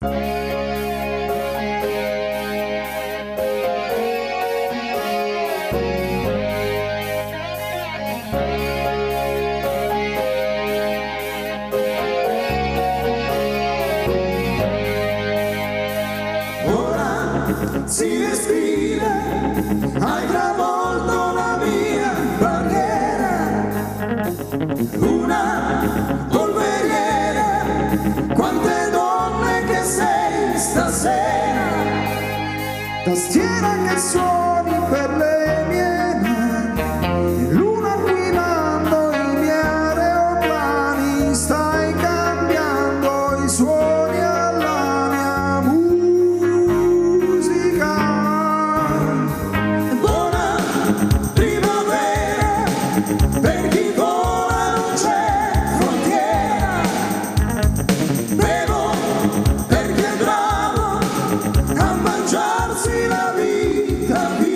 Si respira, hai travolto la mia barriera, una polveriera, quante donne che sei stasera, tastiera che suoni per le mie mani, l'una guidando i miei aeroplani, stai cambiando i suoni alla mia musica. Buona primavera, per chi vola non c'è frontiera, bevo perché è bravo a mangiarsi la vita.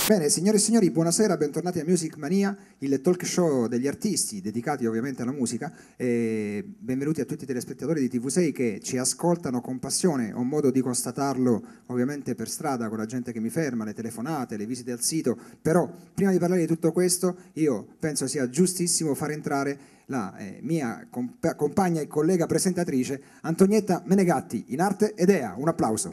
Bene, signore e signori, buonasera, bentornati a Music Mania, il talk show degli artisti dedicati ovviamente alla musica, e benvenuti a tutti i telespettatori di TV6 che ci ascoltano con passione. Ho modo di constatarlo ovviamente per strada con la gente che mi ferma, le telefonate, le visite al sito, però prima di parlare di tutto questo io penso sia giustissimo far entrare la mia compagna e collega presentatrice Antonietta Menegatti, in arte ed EA. Un applauso.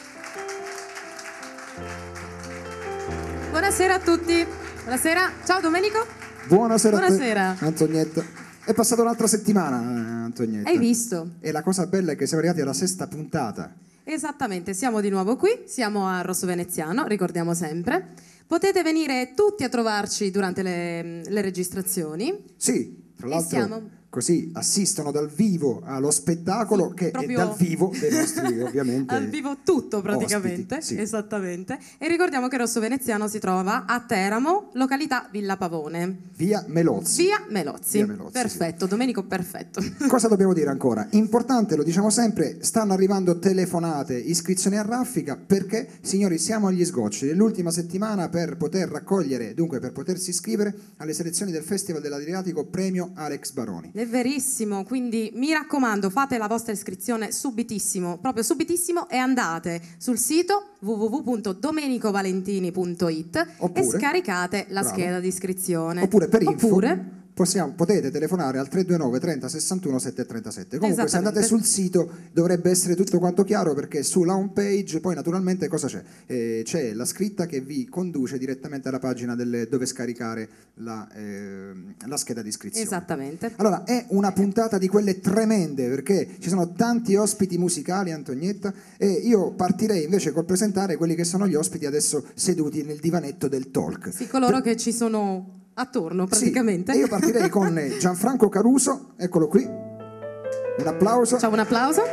Buonasera a tutti. Buonasera. Ciao Domenico. Buonasera. Buonasera. A te, Antonietta. È passata un'altra settimana, Antonietta. Hai visto? E la cosa bella è che siamo arrivati alla 6ª puntata. Esattamente, siamo di nuovo qui, siamo a Rosso Veneziano, ricordiamo sempre. Potete venire tutti a trovarci durante le registrazioni. Sì, tra l'altro siamo... così assistono dal vivo allo spettacolo, sì, che proprio... è dal vivo dei nostri ovviamente al vivo tutto praticamente, ospiti, sì. Esattamente. E ricordiamo che Rosso Veneziano si trova a Teramo, località Villa Pavone. Via Melozzi. Via Melozzi. Perfetto, sì. Domenico, perfetto. Cosa dobbiamo dire ancora? Importante, lo diciamo sempre, stanno arrivando telefonate, iscrizioni a raffica, perché, signori, siamo agli sgocci dell'ultima settimana per poter raccogliere, dunque per potersi iscrivere alle selezioni del Festival dell'Adriatico Premio Alex Baroni. È verissimo, quindi mi raccomando, fate la vostra iscrizione subitissimo, proprio subitissimo, e andate sul sito www.domenicovalentini.it e scaricate la scheda di iscrizione. Oppure per info potete telefonare al 329 30 61 737. Comunque se andate sul sito dovrebbe essere tutto quanto chiaro, perché sulla home page poi naturalmente cosa c'è? C'è la scritta che vi conduce direttamente alla pagina dove scaricare la scheda di iscrizione. Esattamente. Allora, è una puntata di quelle tremende, perché ci sono tanti ospiti musicali, Antonietta, e io partirei invece col presentare quelli che sono gli ospiti adesso seduti nel divanetto del talk. Sì, coloro che ci sono attorno praticamente. Sì, io partirei con Gianfranco Caruso, eccolo qui, un applauso. Ciao, un applauso.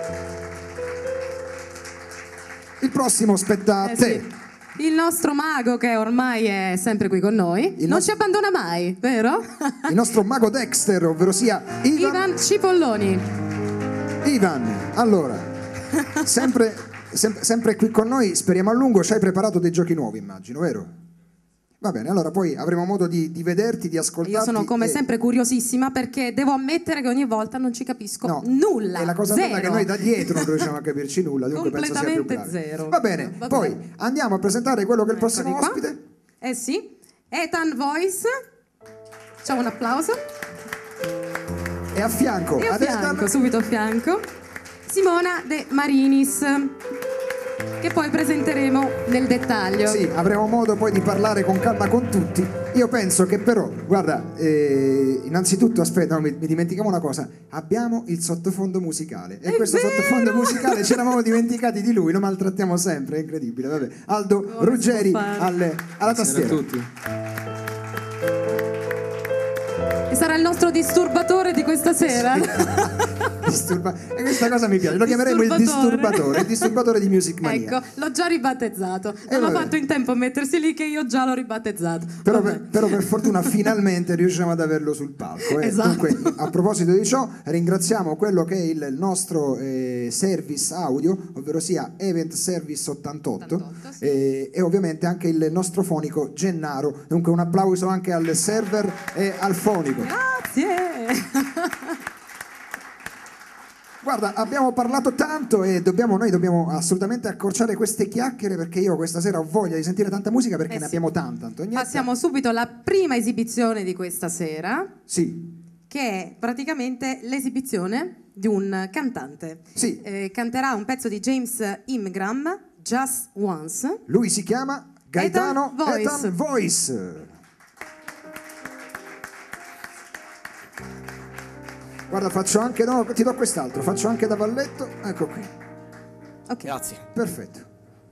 Il prossimo spetta a te. Sì. Il nostro mago, che ormai è sempre qui con noi, non ci abbandona mai, vero? Il nostro mago Dexter, ovvero sia Ivan Cipolloni. Ivan, allora, sempre qui con noi, speriamo a lungo. Ci hai preparato dei giochi nuovi, immagino, vero? Va bene, allora poi avremo modo di vederti, di ascoltarti. Io sono come sempre curiosissima, perché devo ammettere che ogni volta non ci capisco nulla. E la cosa bella è che noi da dietro non riusciamo a capirci nulla, dunque penso sia più bravo. Zero. Va bene, poi andiamo a presentare quello che è il prossimo ospite. Eh sì, Ethan Voice. Facciamo un applauso. E a fianco, subito a fianco, Simona De Marinis, che poi presenteremo nel dettaglio. Sì, avremo modo poi di parlare con calma con tutti. Io penso che però, guarda, innanzitutto, aspetta, mi dimenticavo una cosa. Abbiamo il sottofondo musicale. E questo sottofondo musicale ci eravamo dimenticati di lui, lo maltrattiamo sempre, è incredibile. Vabbè. Aldo Ruggeri alla tastiera. Buonasera a tutti. E sarà il nostro disturbatore di questa sera. E questa cosa mi piace, lo chiameremo il disturbatore di Music Mania. Ecco, l'ho già ribattezzato. Non ho fatto in tempo a mettersi lì, che io già l'ho ribattezzato. Però per fortuna finalmente riusciamo ad averlo sul palco. Esatto. Dunque, a proposito di ciò, ringraziamo quello che è il nostro service audio, ovvero sia Event Service 88, sì. E ovviamente anche il nostro fonico Gennaro. Dunque un applauso anche al server e al fonico. Grazie. Guarda, abbiamo parlato tanto e noi dobbiamo assolutamente accorciare queste chiacchiere, perché io questa sera ho voglia di sentire tanta musica, perché ne abbiamo tanta, Antonietta. Passiamo subito alla prima esibizione di questa sera. Sì. Che è praticamente l'esibizione di un cantante. Sì. Canterà un pezzo di James Ingram, Just Once. Lui si chiama Gaetano Ethan Voice. Guarda, faccio anche, no, ti do quest'altro, faccio anche da balletto, ecco qui. Ok. Grazie. Perfetto.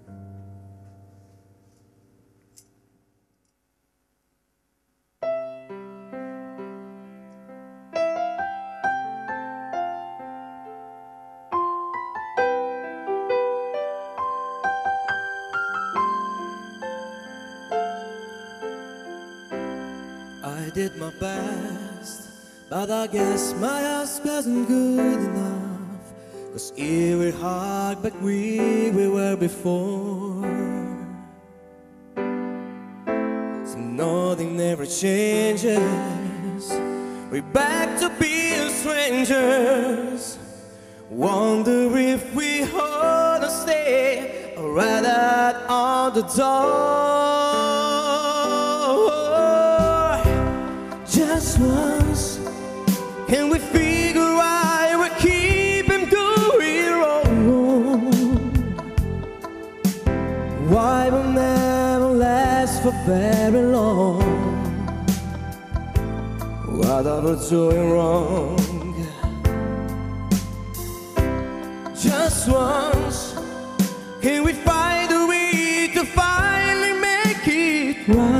I did my best, but I guess my ass wasn't good enough. 'Cause here we're hard, but we were before. nothing never changes. We're back to being strangers. Wonder if we ought to stay right out on the door. Just once, can we figure out what keep him going wrong? Why will never last for very long? What are we doing wrong? Just once, can we find a way to finally make it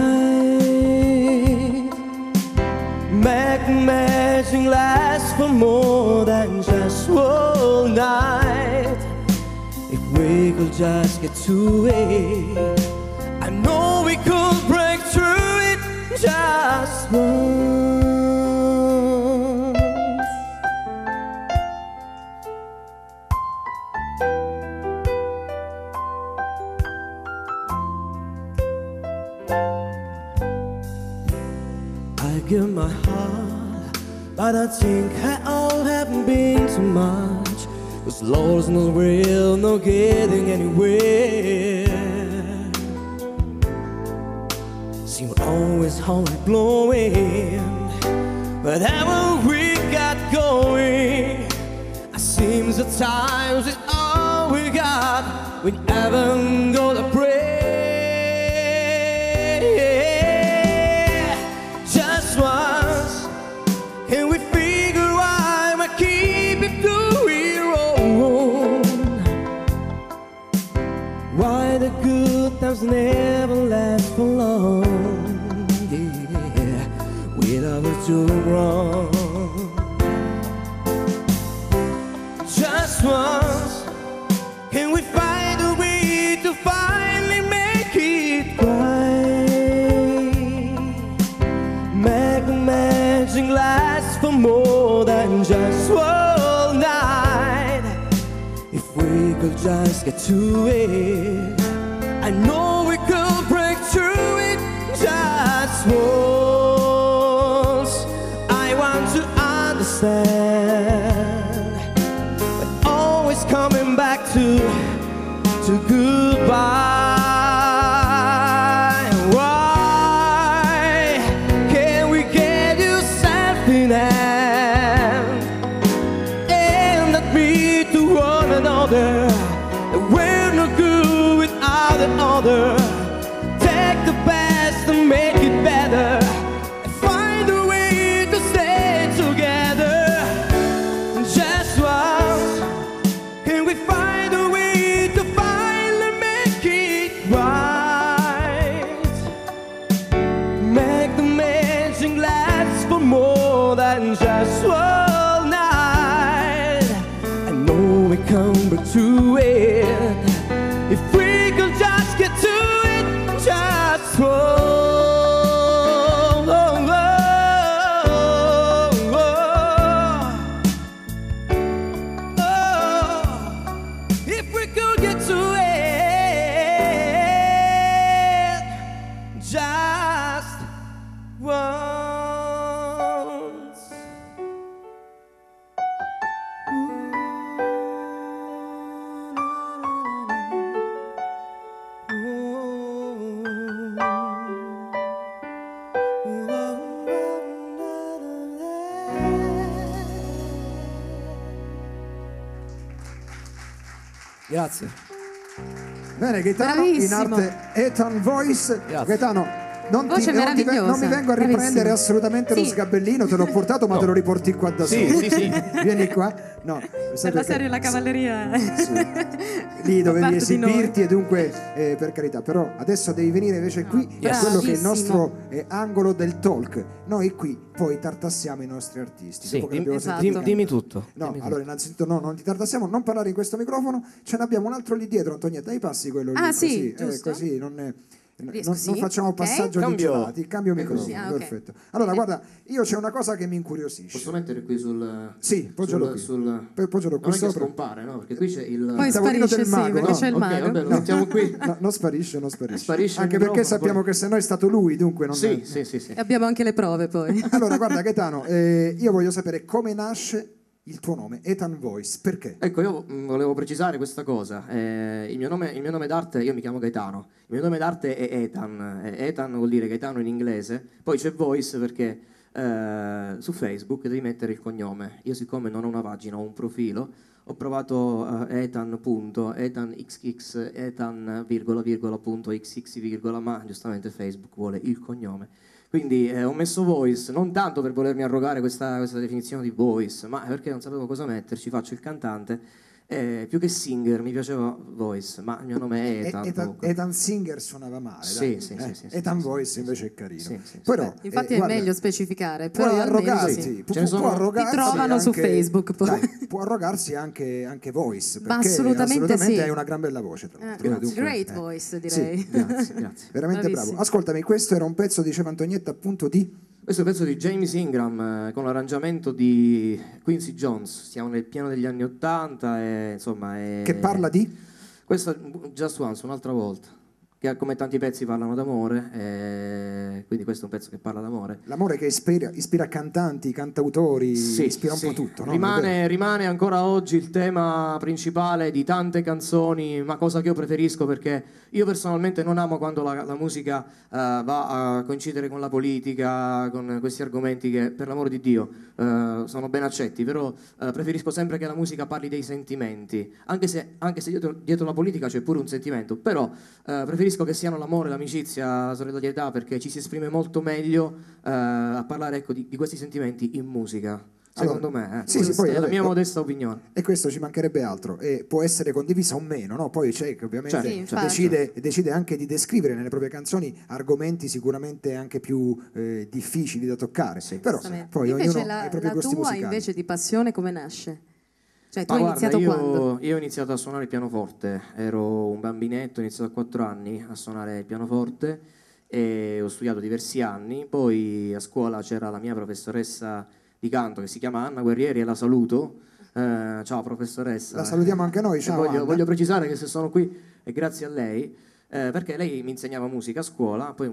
right? Make the magic last for more than just one night. If we could just get to it, I know we could break through it just once. I give my heart, but I think I all haven't been too much. 'Cause love's not real, no getting anywhere. See, we're always blowing, but haven't we got going? It seems the times is all we got. We haven't got a break. Just once, can we figure out what keep it doing wrong? Why the good times never last for long? Yeah, without us doing wrong. Just once, can we find a way to finally make it right? Make the magic last for more than just one night. If we could just get to it, I know we could break through it just once. I want to understand, but always coming back to goodbye. Why can't we get yourself in hand and not be to one another? We're no good without another. Take the best and make it better, and find a way to stay together. Just once, can we find a way to finally make it right? Make the magic last for more than just one night. I know we come back to it if we could just get to it just once. If we could get to it just once. Grazie. Bene, Gaetano in Bravissimo. arte Ethan Voice. Grazie. Gaetano, non Voce meravigliosa. non mi vengo a riprendere Bravissimo. assolutamente lo Sì. sgabellino, te l'ho portato ma te lo riporti qua da Sì, solo. sì, sì. Vieni qua. No, Per la serie La Cavalleria. lì dovevi Parte di noi. esibirti e dunque per carità, però adesso devi venire invece qui a quello che è il nostro angolo del talk. Noi qui poi tartassiamo i nostri artisti. Sì, Dopo che abbiamo esatto. sentito- Dimmi tutto. No, Dimmi allora innanzitutto no, non ti tartassiamo, non parlare in questo microfono, ce ne abbiamo un altro lì dietro, Antonietta, mi passi quello lì? Ah, sì, così, giusto. così non è... Sì, non facciamo ok. passaggio di Cambio. gelati, cambio microfono, Sì, ok. perfetto. Allora, guarda, io c'è una cosa che mi incuriosisce. Posso mettere qui sul... Sì, poggialo qui. Poggialo qui non è che sopra. scompare, no? Perché qui c'è il... Poi Il tavolino sparisce, del sì, mago, perché no? c'è il Ok, mago. vabbè, lo mettiamo qui. No, non sparisce, non sparisce. Sparisce il Anche perché microfono, sappiamo poi. che se no è stato lui, dunque non Sì, sì, sì, sì. E abbiamo anche le prove poi. Allora, guarda Gaetano, io voglio sapere come nasce il tuo nome, Ethan Voice, perché? Ecco, io volevo precisare questa cosa. Il mio nome d'arte, io mi chiamo Gaetano, il mio nome d'arte è Ethan. Ethan vuol dire Gaetano in inglese, poi c'è Voice perché su Facebook devi mettere il cognome. Io siccome non ho una pagina, ho un profilo, ho provato etanxx, etan, punto xx, ma giustamente Facebook vuole il cognome. Quindi ho messo voice, non tanto per volermi arrogare questa definizione di voice, ma perché non sapevo cosa metterci, faccio il cantante, più che singer mi piaceva voice, ma il mio nome è Ethan. comunque. Ethan Singer suonava male, Sì, dai. sì, sì, Ethan sì, Voice sì, invece sì. è carino. Sì, sì, sì. Però, Infatti è guarda, meglio specificare, può però almeno arrogarsi, sì. può, Ce ne sono- può arrogarsi Ti trovano su anche- Facebook, poi. dai, può arrogarsi anche Voice, Ma perché assolutamente sì. hai una gran bella voce, tra l'altro. Dunque, Great voice, direi. Sì, Grazie, grazie. veramente Bravissimo. bravo. Ascoltami, questo era un pezzo, diceva Antonietta, appunto di... Questo è un pezzo di James Ingram con l'arrangiamento di Quincy Jones, siamo nel pieno degli anni '80 e insomma... che parla di... Questo è Just Once, un'altra volta, che come tanti pezzi parlano d'amore, quindi questo è un pezzo che parla d'amore. L'amore che ispira cantanti, cantautori, ispira un po' tutto, no? Rimane ancora oggi il tema principale di tante canzoni, ma cosa che io preferisco perché io personalmente non amo quando la musica va a coincidere con la politica, con questi argomenti che per l'amore di Dio sono ben accetti, però preferisco sempre che la musica parli dei sentimenti, anche se dietro la politica c'è pure un sentimento, però preferisco che siano l'amore, l'amicizia, la solidarietà, perché ci si esprime molto meglio a parlare ecco, di questi sentimenti in musica. Secondo me, sì, sì, poi, è la vabbè, mia modesta opinione. E questo ci mancherebbe altro, e può essere condivisa o meno, no? Poi c'è che ovviamente Certo, Sì, infatti. decide anche di descrivere nelle proprie canzoni argomenti sicuramente anche più difficili da toccare, però Giustamente. poi Invece ognuno ha la i propri gusti tua musicali. invece di passione come nasce? Cioè tu Ma hai guarda, iniziato quando? io ho iniziato a suonare il pianoforte, ero un bambinetto, ho iniziato a 4 anni a suonare il pianoforte e ho studiato diversi anni, poi a scuola c'era la mia professoressa di canto che si chiama Anna Guerrieri e la saluto. Ciao professoressa. La salutiamo anche noi, E ciao Anna. voglio precisare che se sono qui è grazie a lei, perché lei mi insegnava musica a scuola, poi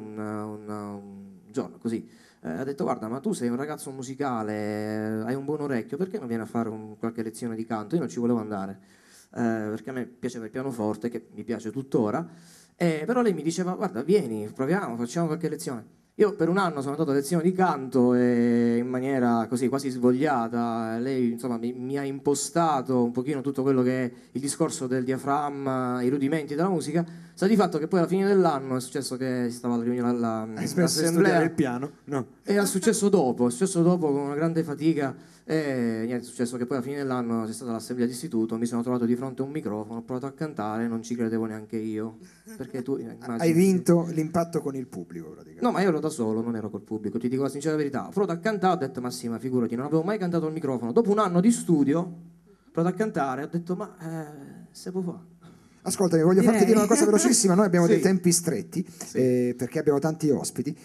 un giorno così ha detto guarda ma tu sei un ragazzo musicale, hai un buon orecchio, perché non vieni a fare qualche lezione di canto? Io non ci volevo andare, perché a me piaceva il pianoforte, che mi piace tuttora, però lei mi diceva guarda vieni, proviamo, facciamo qualche lezione. Io per un anno sono andato a lezione di canto e in maniera così quasi svogliata, lei insomma mi ha impostato un pochino tutto quello che è il discorso del diaframma, i rudimenti della musica. Sta di fatto che poi alla fine dell'anno è successo che si stava riunendo Hai smesso di studiare il piano? No. e è successo dopo con una grande fatica e niente, è successo che poi alla fine dell'anno c'è stata l'assemblea d'istituto, mi sono trovato di fronte a un microfono, ho provato a cantare, non ci credevo neanche io, perché tu immagini- Hai vinto l'impatto con il pubblico praticamente. No, ma io ero da solo, non ero col pubblico, ti dico la sincera verità. Ho provato a cantare, ho detto, ma sì, ma figurati, non avevo mai cantato al microfono. Dopo un anno di studio, ho provato a cantare, ho detto, ma se può fare. Ascoltami, voglio farti Direi. dire una cosa velocissima, noi abbiamo Sì. dei tempi stretti perché abbiamo tanti ospiti,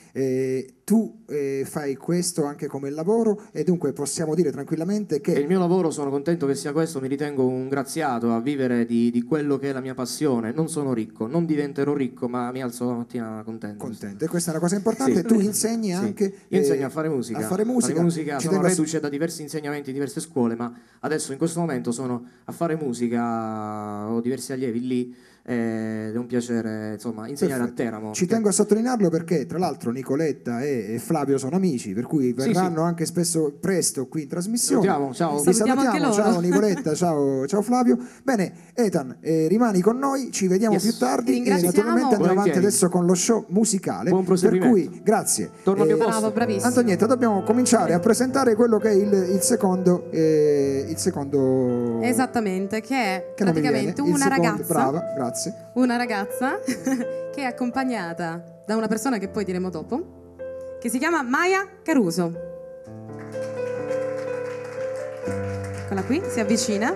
tu fai questo anche come lavoro e dunque possiamo dire tranquillamente E che il mio lavoro, sono contento che sia questo, mi ritengo un graziato a vivere di quello che è la mia passione. Non sono ricco, non diventerò ricco, ma mi alzo la mattina contento. contento e questa è una cosa importante, Sì. tu insegni Sì. anche Io insegno a fare musica. a fare musica. Ci Sono tengo a reduce da diversi insegnamenti in diverse scuole, ma adesso in questo momento sono a fare musica, ho diversi allievi lì ed è un piacere insomma insegnare Perfetto. a Teramo. Ci tengo a sottolinearlo perché tra l'altro Nicoletta e Flavio sono amici, per cui verranno anche presto qui in trasmissione. Salutiamo, ciao. Li Salutiamo anche loro. ciao Nicoletta, ciao Flavio. Bene, Ethan, rimani con noi, ci vediamo Yes. più tardi e Ringraziamo. naturalmente andiamo avanti Volentieri. adesso con lo show musicale. Buon Per proseguimento. cui grazie. Torno al mio posto. Bravo, bravissimo. Antonietta, dobbiamo cominciare a presentare quello che è il secondo Esattamente, che è che non mi praticamente viene. Il una secondo- ragazza. Brava, grazie. Una ragazza che è accompagnata da una persona che poi diremo dopo, che si chiama Maya Caruso. Eccola qui, si avvicina.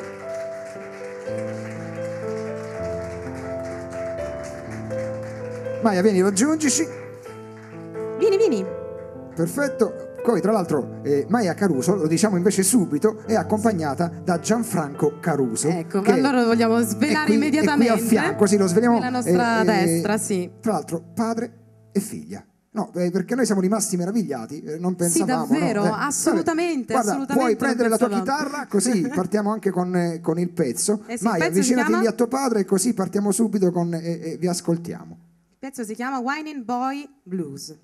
Maia, vieni, raggiungici. Vieni, vieni. Perfetto. Poi tra l'altro Maia Caruso, lo diciamo invece subito, è accompagnata da Gianfranco Caruso. Ecco, allora lo vogliamo svelare qui, immediatamente. È qui a fianco, sì, lo sveliamo. Nella nostra destra, sì. Tra l'altro padre e figlia. No, perché noi siamo rimasti meravigliati, non pensavamo. Sì, davvero, no? assolutamente, Guarda, assolutamente. puoi prendere la tua non chitarra, così partiamo anche con il pezzo. Sì, Maia, il pezzo avvicinati si chiama... lì a tuo padre, così partiamo subito e vi ascoltiamo. Il pezzo si chiama Whining Boy Blues.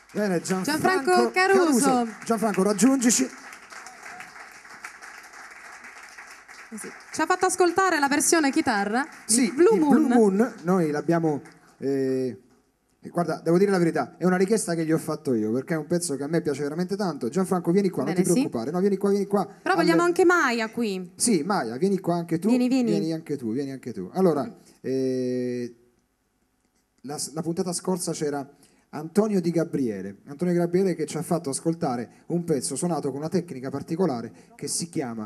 Bene, Gianfranco Caruso. Gianfranco, raggiungici. Ci ha fatto ascoltare la versione chitarra Sì, di Blue il Moon. Blue Moon, noi l'abbiamo... guarda, devo dire la verità, è una richiesta che gli ho fatto io, perché è un pezzo che a me piace veramente tanto. Gianfranco, vieni qua, Bene, non ti sì. preoccupare. No, vieni qua. Però vogliamo anche Maya qui. Sì, Maya, vieni qua anche tu. Vieni. Vieni anche tu. Allora, la puntata scorsa c'era Antonio Di Gabriele. Antonio Di Gabriele che ci ha fatto ascoltare un pezzo suonato con una tecnica particolare che si chiama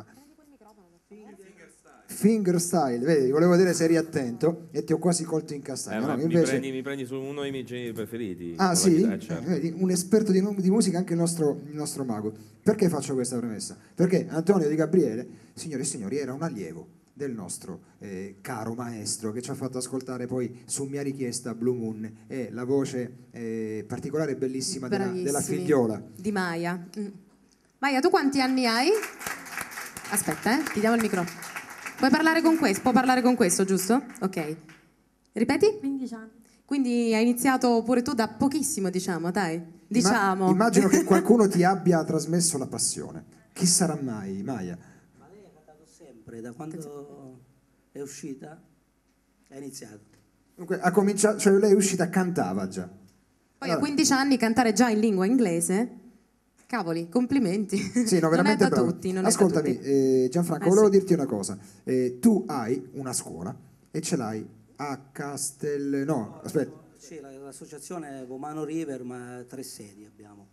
fingerstyle. Vedi, volevo vedere se eri attento e ti ho quasi colto in castagna. No, invece... mi prendi su uno dei miei generi preferiti. Ah sì? Certo. Vedi, un esperto di musica, anche il nostro mago. Perché faccio questa premessa? Perché Antonio Di Gabriele, signore e signori, era un allievo del nostro caro maestro che ci ha fatto ascoltare poi su mia richiesta Blue Moon e la voce particolare e bellissima della figliola di Maya. Maya, tu quanti anni hai? Aspetta, ti diamo il microfono. Può parlare con questo, giusto? Ok. Ripeti? 15 anni. Quindi hai iniziato pure tu da pochissimo, diciamo, dai. Diciamo. Immagino che qualcuno ti abbia trasmesso la passione. Chi sarà mai, Maya? Ma lei ha cantato sempre, da quando è uscita, ha iniziato. Dunque, ha cominciato, cioè lei è uscita, cantava già. Poi a 15 anni cantare già in lingua inglese? Cavoli, complimenti. Sì, no, veramente non è da bravo. tutti, non Ascoltami, è da tutti. Gianfranco, volevo sì. dirti una cosa. Tu hai una scuola e ce l'hai a No, aspetta. Sì, l'associazione Vomano River, ma 3 sedi abbiamo.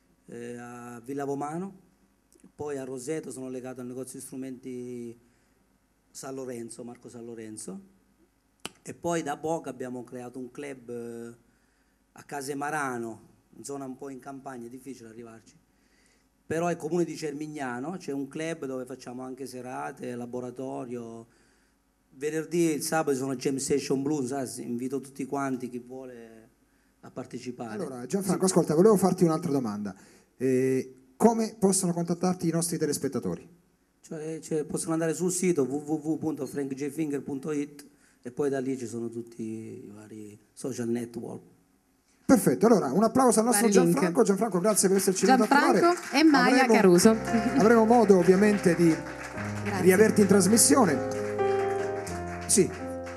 A Villa Vomano, poi a Roseto sono legato al negozio di strumenti San Lorenzo, Marco San Lorenzo, e poi da poco abbiamo creato un club a Casemarano, in zona un po' in campagna, è difficile arrivarci. Però al comune di Cermignano c'è un club dove facciamo anche serate, laboratorio. Venerdì e il sabato sono Jam Session Blues, invito tutti quanti, chi vuole, a partecipare. Allora, Gianfranco, ascolta, volevo farti un'altra domanda. Come possono contattarti i nostri telespettatori? Cioè, possono andare sul sito www.frankjfinger.it e poi da lì ci sono tutti i vari social network. Perfetto, allora un applauso al nostro Vari link. Gianfranco. Gianfranco, grazie per esserci venuto a trovare. Gianfranco e Maya Caruso. Avremo modo ovviamente di riaverti in trasmissione. Sì.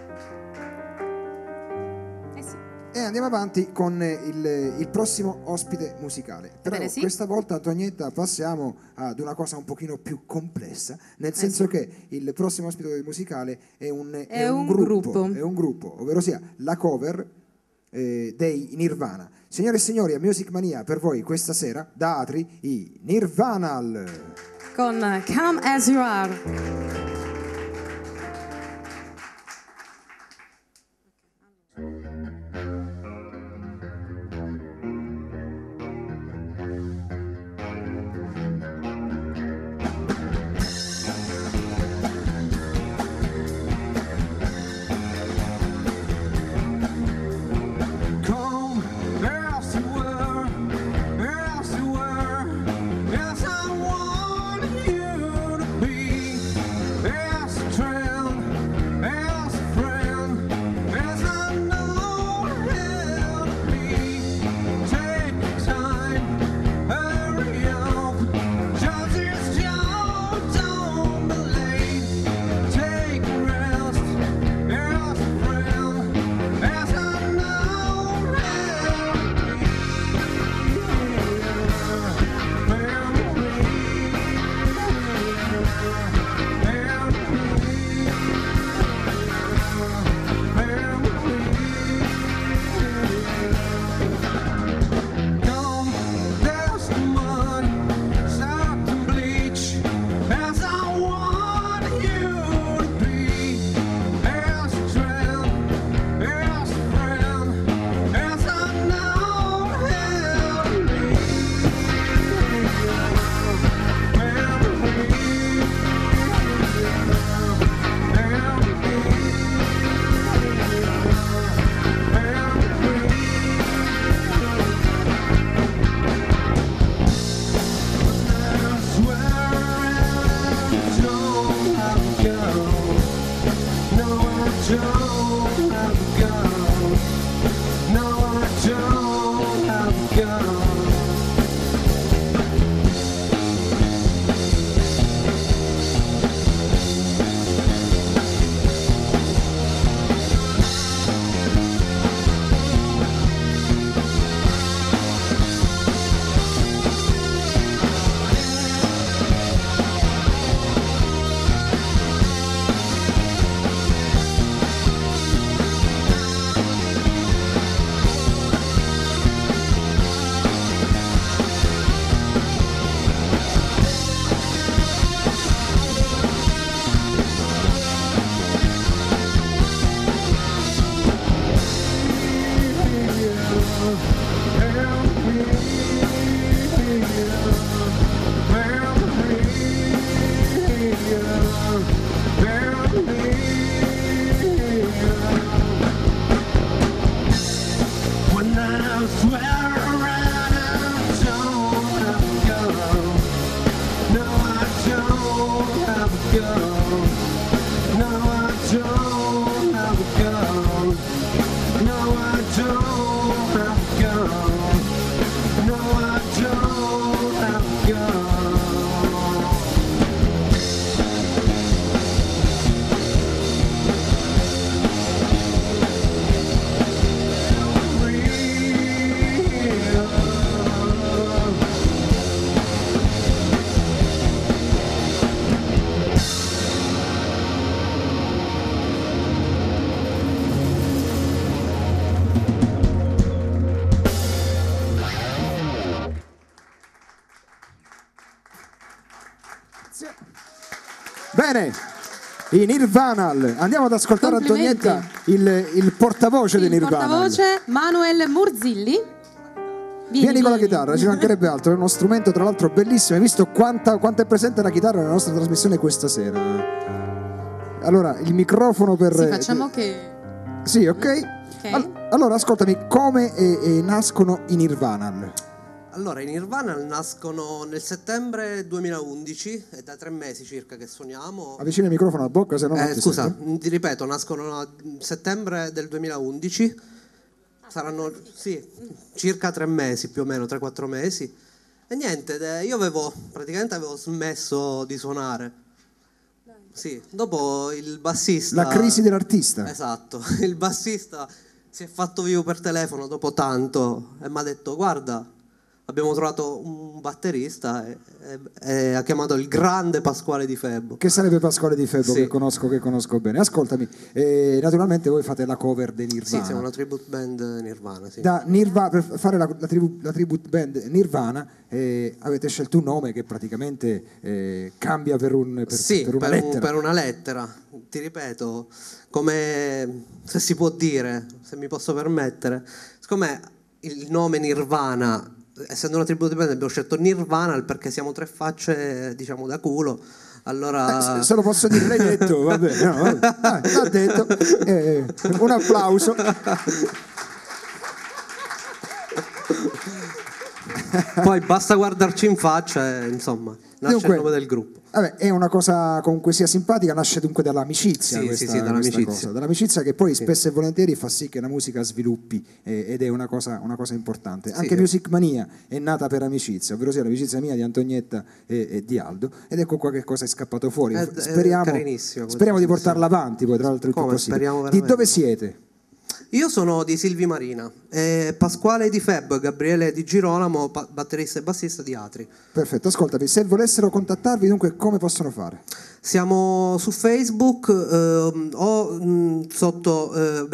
Sì. E andiamo avanti con il prossimo ospite musicale. Però Bene, sì. questa volta, Antonietta, passiamo ad una cosa un pochino più complessa, nel senso sì. che il prossimo ospite musicale è un gruppo. È un gruppo, ovvero sia la cover dei Nirvana. Signore e signori, a Music Mania per voi questa sera da Atri i Nirvana Con Come As You Are. No, I don't have a gun. Bene, i Nirvana. Andiamo ad ascoltare Antonietta, il portavoce dei Nirvana. Il portavoce Manuel Murzilli. Vieni con la chitarra, ci mancherebbe altro, è uno strumento tra l'altro bellissimo. Hai visto quanto è presente la chitarra nella nostra trasmissione questa sera? Allora, il microfono per... Sì, facciamo che... Sì, ok. Allora, ascoltami, come nascono i Nirvana? Allora, i Nirvana nascono nel settembre 2011, è da 3 mesi circa che suoniamo. Avvicina il microfono alla bocca, se no non ti scusa, sento. ti ripeto, nascono a settembre del 2011, saranno circa 3 mesi, più o meno, 3-4 mesi. E niente, io praticamente avevo smesso di suonare. Sì, dopo il bassista... La crisi dell'artista. Esatto, il bassista si è fatto vivo per telefono dopo tanto e mi ha detto: guarda, abbiamo trovato un batterista e ha chiamato il grande Pasquale Di Febbo. Che sarebbe Pasquale Di Febbo, sì. che conosco bene. Ascoltami, naturalmente voi fate la cover dei Nirvana. Sì, siamo una tribute band Nirvana. Sì. Per fare la tribute band Nirvana avete scelto un nome che praticamente cambia per una lettera. Per una lettera. Ti ripeto, come se si può dire, se mi posso permettere, siccome il nome Nirvana, essendo una tribute band, abbiamo scelto Nirvana perché siamo 3 facce, diciamo, da culo. Allora... se lo posso dire, l'hai detto, vabbè, no, vabbè. L'ha detto, un applauso. Poi basta guardarci in faccia e insomma nasce il nome del gruppo. Vabbè, è una cosa comunque sia simpatica, nasce dunque dall'amicizia. Sì, dall'amicizia. Dall'amicizia che poi spesso e volentieri fa sì che la musica sviluppi ed è una cosa importante. Anche Music Mania è nata per amicizia, ovvero sia l'amicizia mia di Antonietta e di Aldo, ed ecco qua che cosa è scappato fuori. Speriamo di portarla avanti, poi tra l'altro il più possibile. Di dove siete? Io sono di Silvi Marina, Pasquale Di Febbo, Gabriele Di Girolamo, batterista e bassista di Atri. Perfetto, ascoltami, se volessero contattarvi dunque come possono fare? Siamo su Facebook o sotto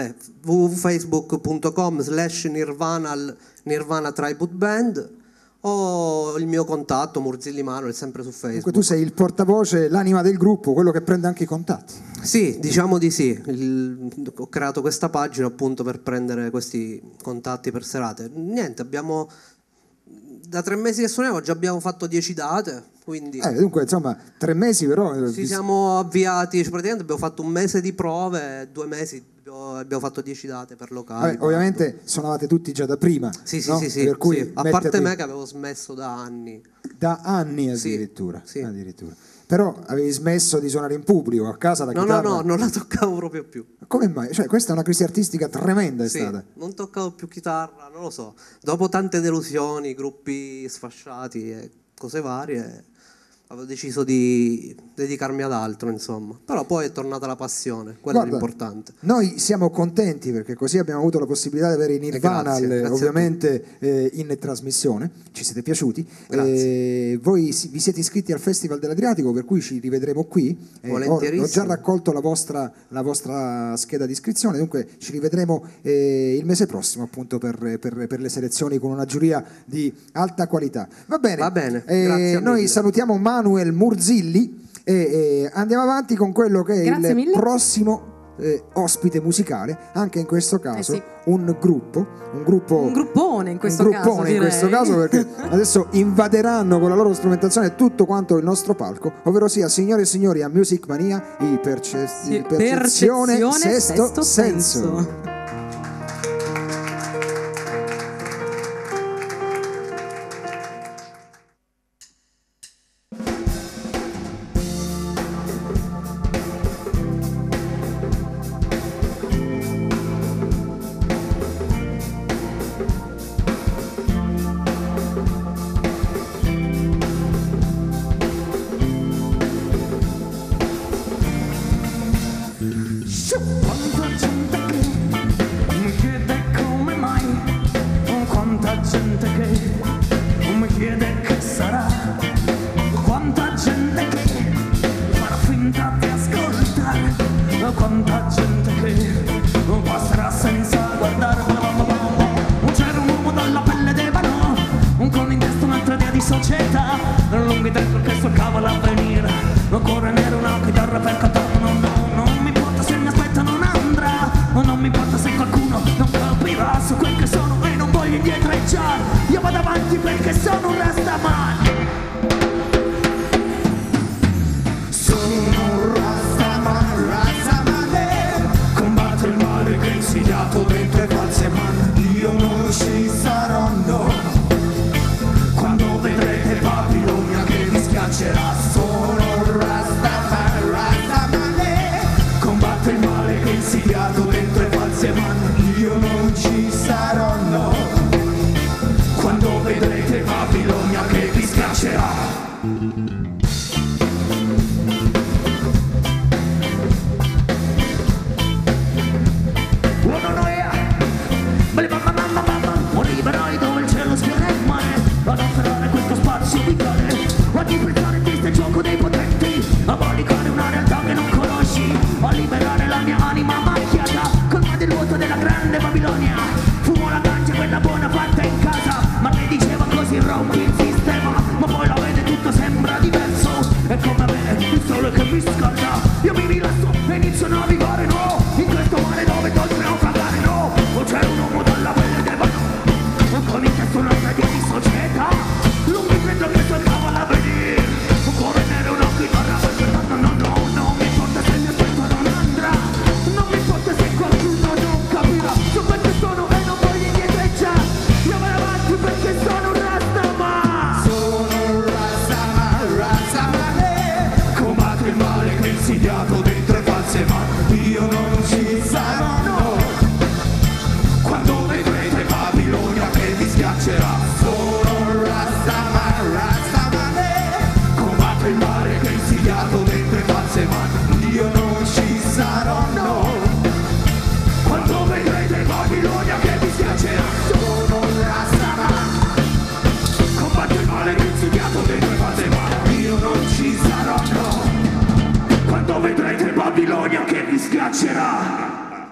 www.facebook.com/Nirvana Tribute Band, o il mio contatto Murzilli Manuel, sempre su Facebook. Dunque tu sei il portavoce, l'anima del gruppo, quello che prende anche i contatti. Sì, diciamo di sì. Ho creato questa pagina appunto per prendere questi contatti per serate. Niente, da 3 mesi che suoniamo già abbiamo fatto 10 date, quindi... dunque insomma 3 mesi però... Ci siamo avviati, praticamente abbiamo fatto 1 mese di prove, 2 mesi abbiamo fatto 10 date per locali. Ovviamente suonavate tutti già da prima. Sì, no? Per cui sì. A parte me che avevo smesso da anni. Da anni addirittura. Sì. Addirittura. Però avevi smesso di suonare in pubblico, a casa la chitarra? No, non la toccavo proprio più. Come mai? Cioè, questa è una crisi artistica tremenda, è stata. Non toccavo più chitarra, non lo so. Dopo tante delusioni, gruppi sfasciati e cose varie, avevo deciso di dedicarmi ad altro, insomma. Però poi è tornata la passione, quello è l'importante. Noi siamo contenti perché così abbiamo avuto la possibilità di avere i Nirvana ovviamente in trasmissione. Ci siete piaciuti. Voi vi siete iscritti al Festival dell'Adriatico, per cui ci rivedremo qui. Ho già raccolto la vostra scheda di iscrizione, dunque ci rivedremo il mese prossimo appunto per le selezioni con una giuria di alta qualità. Va bene. Grazie noi salutiamo Manuel Murzilli e andiamo avanti con quello che è il prossimo ospite musicale, anche in questo caso un gruppone in questo caso, perché adesso invaderanno con la loro strumentazione tutto quanto il nostro palco, ovvero sia, signore e signori, a Music Mania i Percezione Sesto Senso. Un liberai dove il cielo schiera il mare, ad afferrare questo spazio vitale, a difendere questo gioco dei potenti, a valicare una realtà che non conosci, a liberare la mia anima macchiata, colmare il vuoto della grande Babilonia. Fumo la ganja, quella buona fatta in casa, ma lei diceva così rompi il sistema, ma poi la vede tutto sembra diverso, è come avere il sole che mi scalda. Io mi rilasso e inizio a navigare, no, in questo mare dove dolce naufragare, no, o c'è un uomo dalla pelle d'ebano, con in testa una sedia di società, non mi credo che sto il cavolo a venire, come nero una chitarra, non mi importa se il mio tempo non andrà, non mi importa se qualcuno non capirà, so perché sono e non voglio indietreggiare, io vado avanti perché sono un rastaman. Sono un rastaman, combatto il male che è insidiato dentro le false mani, io non ci sarò, no, quando vedrete Babilonia che vi schiaccerà. Sono un rastaman, combatto il male che è insidiato dentro le false mani, io non ci sarò, no, quando vedrete Babilonia che vi schiaccerà. Sono un rastaman, combatto il male che è insidiato dentro le false mani, io non ci sarò, no, quando vedrete Babilonia che vi schiaccerà.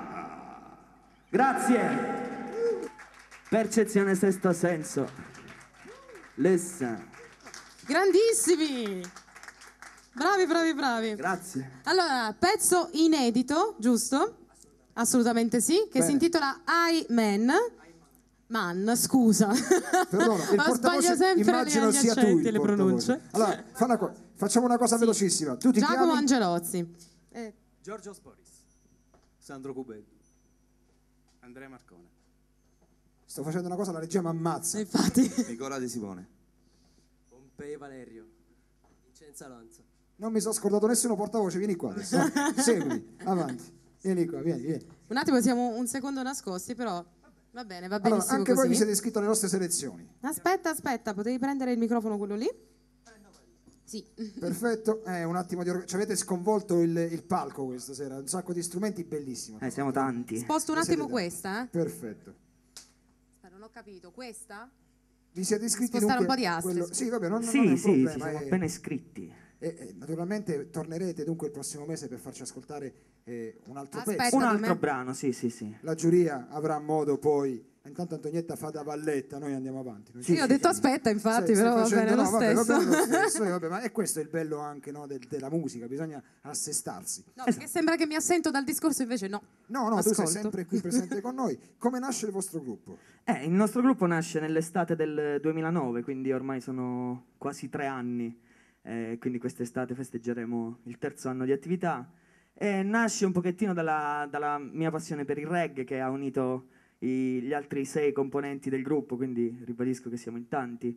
Grazie. Percezione sesto senso. Listen. Grandissimi! Bravi, bravi, bravi. Grazie. Allora, pezzo inedito, giusto? Assolutamente sì, che si intitola I Man, scusa. Perdono, il Ma portavoce sbaglio sempre immagino gli sia tu accenti, il le portavoce. pronunce. Allora, facciamo una cosa velocissima. Tu ti Giacomo chiami? Angelozzi. Giorgio Sporis, Sandro Cubeddu, Andrea Marcone, Sto facendo una cosa, la regia mi ammazza. Infatti. Nicola De Simone. Pompei Valerio. Vincenzo Alonso. Non mi sono scordato nessuno portavoce, vieni qua adesso. Seguimi, avanti. Vieni qua, vieni. Un attimo, siamo un secondo nascosti, però va bene, va Allora, benissimo anche così. voi vi siete iscritti alle nostre selezioni. Aspetta, potevi prendere il microfono quello lì? Sì. Perfetto, un attimo di ci avete sconvolto il palco questa sera, un sacco di strumenti, bellissimo. Siamo tanti. Sposto un Vi siete attimo tanti. questa, Perfetto. Aspetta, non ho capito, questa? Vi siete iscritti Spostare un dunque po' di astri, quello- scusa. Sì, vabbè, non è Sì, un sì, problema. ci siamo è- appena iscritti. naturalmente tornerete dunque il prossimo mese per farci ascoltare un altro Aspetta. pezzo. Un come? altro brano, sì. La giuria avrà modo poi. Intanto Antonietta fa da valletta, noi andiamo avanti. Noi ci Io ho detto fermiamo. aspetta, infatti, Stai però va facendo- bene lo no, vabbè, va stesso. bene lo stesso, vabbè, ma è questo il bello anche no, della musica, bisogna assestarsi. No, perché sembra che mi assento dal discorso, invece no. No, tu sei Ascolto. sempre qui presente con noi. Come nasce il vostro gruppo? Il nostro gruppo nasce nell'estate del 2009, quindi ormai sono quasi 3 anni. Quindi quest'estate festeggeremo il 3° anno di attività. Nasce un pochettino dalla mia passione per il reggae, che ha unito gli altri 6 componenti del gruppo, quindi ribadisco che siamo in tanti.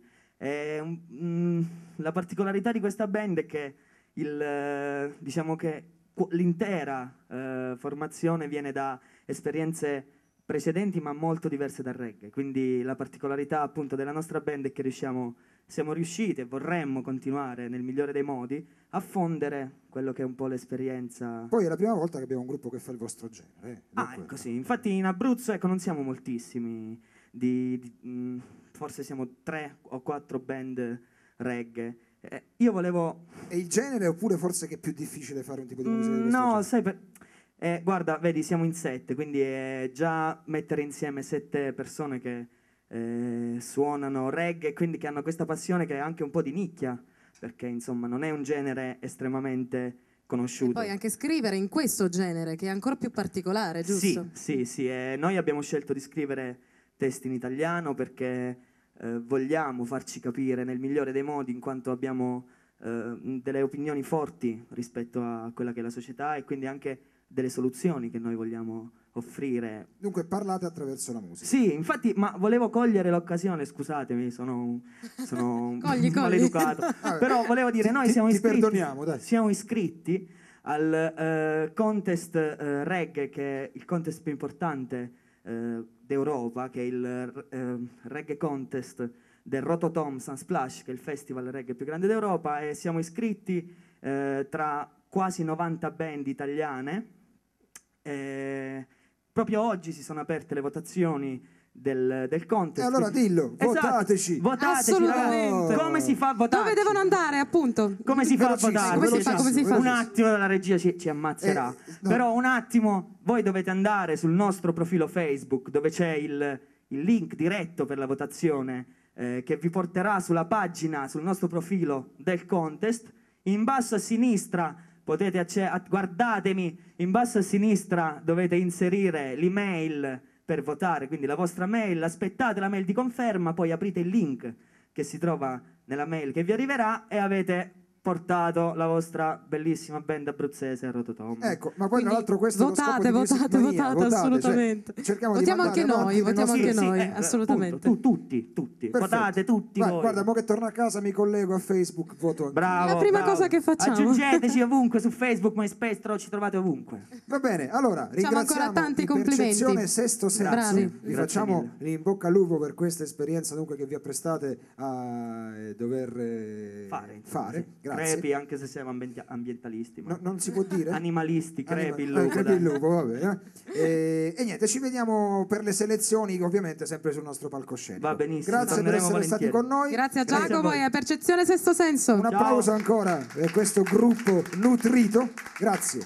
La particolarità di questa band è che diciamo che l'intera formazione viene da esperienze precedenti ma molto diverse dal reggae, quindi la particolarità appunto della nostra band è che siamo riusciti e vorremmo continuare nel migliore dei modi a fondere quello che è un po' l'esperienza. Poi è la prima volta che abbiamo un gruppo che fa il vostro genere. Ecco sì, infatti in Abruzzo ecco, non siamo moltissimi, forse siamo 3 o 4 band reggae. Io volevo... E il genere oppure forse che è più difficile fare un tipo di musica di questo No, genere? sai, guarda, vedi, siamo in 7, quindi già mettere insieme 7 persone che suonano reggae, quindi che hanno questa passione che è anche un po' di nicchia, perché insomma non è un genere estremamente conosciuto. E poi anche scrivere in questo genere, che è ancora più particolare, giusto? Sì, noi abbiamo scelto di scrivere testi in italiano perché vogliamo farci capire nel migliore dei modi, in quanto abbiamo delle opinioni forti rispetto a quella che è la società e quindi anche delle soluzioni che noi vogliamo offrire. Dunque parlate attraverso la musica. Sì, infatti, ma volevo cogliere l'occasione, scusatemi, sono Cogli. maleducato, però volevo dire, noi siamo ti iscritti, perdoniamo, dai. siamo iscritti al contest reggae, che è il contest più importante d'Europa, che è il Reggae Contest del Rototom Sunsplash, che è il festival reggae più grande d'Europa, e siamo iscritti tra quasi 90 band italiane. Proprio oggi si sono aperte le votazioni del contest. E allora dillo, Esatto, votateci. Votateci, Assolutamente. ragazzi. Come si fa a votare? Dove devono andare, appunto? Come si fa a votare? Come si fa? Un attimo, la regia ci ammazzerà. no. Però un attimo, voi dovete andare sul nostro profilo Facebook, dove c'è il link diretto per la votazione, che vi porterà sulla pagina, sul nostro profilo del contest. In basso a sinistra potete guardatemi, in basso a sinistra dovete inserire l'email per votare, quindi la vostra mail, aspettate la mail di conferma, poi aprite il link che si trova nella mail che vi arriverà e avete portato la vostra bellissima band abruzzese a Rototom. Ecco, ma poi tra Quindi l'altro questo votate, è lo scopo di Music Mania, votate, assolutamente. cioè, cerchiamo di Votiamo anche mandare noi, avanti le votiamo nostre- anche noi, assolutamente. Appunto, tutti. Perfetto. Votate tutti Vai, voi. guarda, mo che torno a casa mi collego a Facebook, voto anche. Bravo, La prima bravo. cosa che facciamo. Aggiungeteci ovunque su Facebook, MySpace, ci trovate ovunque. Va bene, allora Facciamo ringraziamo ancora tanti di complimenti. Percezione Sesto Senso. Bravi. Vi Grazie facciamo in bocca al lupo per questa esperienza dunque che vi apprestate a dover fare. Grazie. Crepi, anche se siamo ambientalisti. Ma... Non si può dire? Animalisti, crepi il lupo. Crepi il dai. lupo, va bene. E niente, ci vediamo per le selezioni, ovviamente sempre sul nostro palcoscenico. Va benissimo, Grazie per torneremo essere stati volentieri. con noi. Grazie a Grazie a Giacomo voi. e a Percezione Sesto Senso. Un applauso ancora per questo gruppo nutrito. Grazie.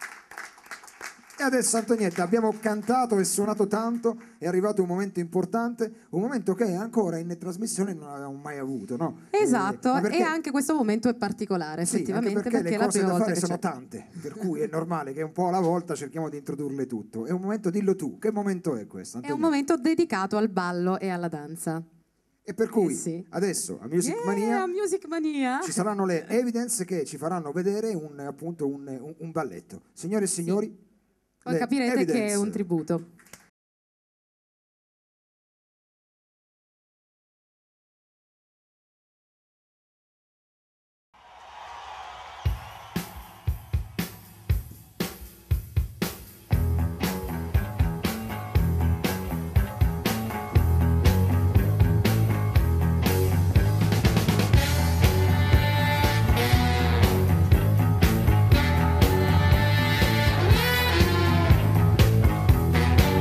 E adesso Antonietta, abbiamo cantato e suonato tanto, è arrivato un momento importante, un momento che ancora in trasmissione non avevamo mai avuto, no? Esatto, Ma perché- e anche questo momento è particolare, Sì, effettivamente, anche perché perché le è la cose prima da volta fare che sono c'è. tante, per cui è normale che un po' alla volta cerchiamo di introdurle tutto. È un momento, dillo tu, che momento è questo? È un Antonietta? momento dedicato al ballo e alla danza. E per cui sì. adesso a Music Yeah, Mania Music Mania. ci saranno le evidence che ci faranno vedere appunto un balletto. Signore e signori, Poi le capirete che è evidence. un tributo. Thank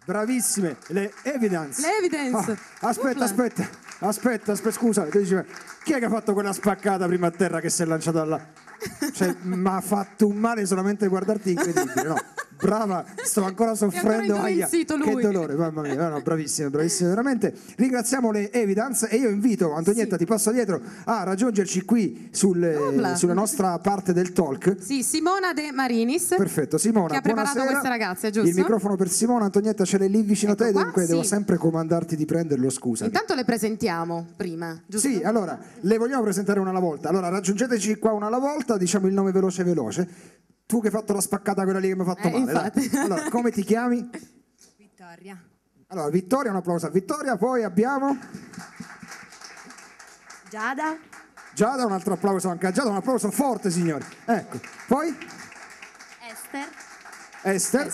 bravissime, le Evidence. Le Evidence. Aspetta, scusa, tu dici, chi è che ha fatto quella spaccata prima a terra che si è lanciata là? Cioè, mi ha fatto un male solamente guardarti, incredibile, no? Brava, sto ancora soffrendo, aia, che dolore, mamma mia, no, bravissime, veramente. Ringraziamo le Evidence e io invito Antonietta, ti passo dietro, a raggiungerci qui sulla nostra parte del talk. Sì, Simona De Marinis. Perfetto, Simona, che ha preparato buonasera. queste ragazze, giusto? Il microfono per Simona, Antonietta ce l'hai lì vicino a te, qua, dunque sì. devo sempre comandarti di prenderlo, scusa. Intanto le presentiamo prima, giusto? Sì, allora, le vogliamo presentare una alla volta. Allora, raggiungeteci qua una alla volta, diciamo il nome veloce. Tu che hai fatto la spaccata quella lì che mi ha fatto male. Dai. Allora, come ti chiami? Vittoria. Allora, Vittoria, un applauso a Vittoria. Poi abbiamo Giada, un altro applauso anche a Giada, un applauso forte, signori. Ecco. Poi Esther.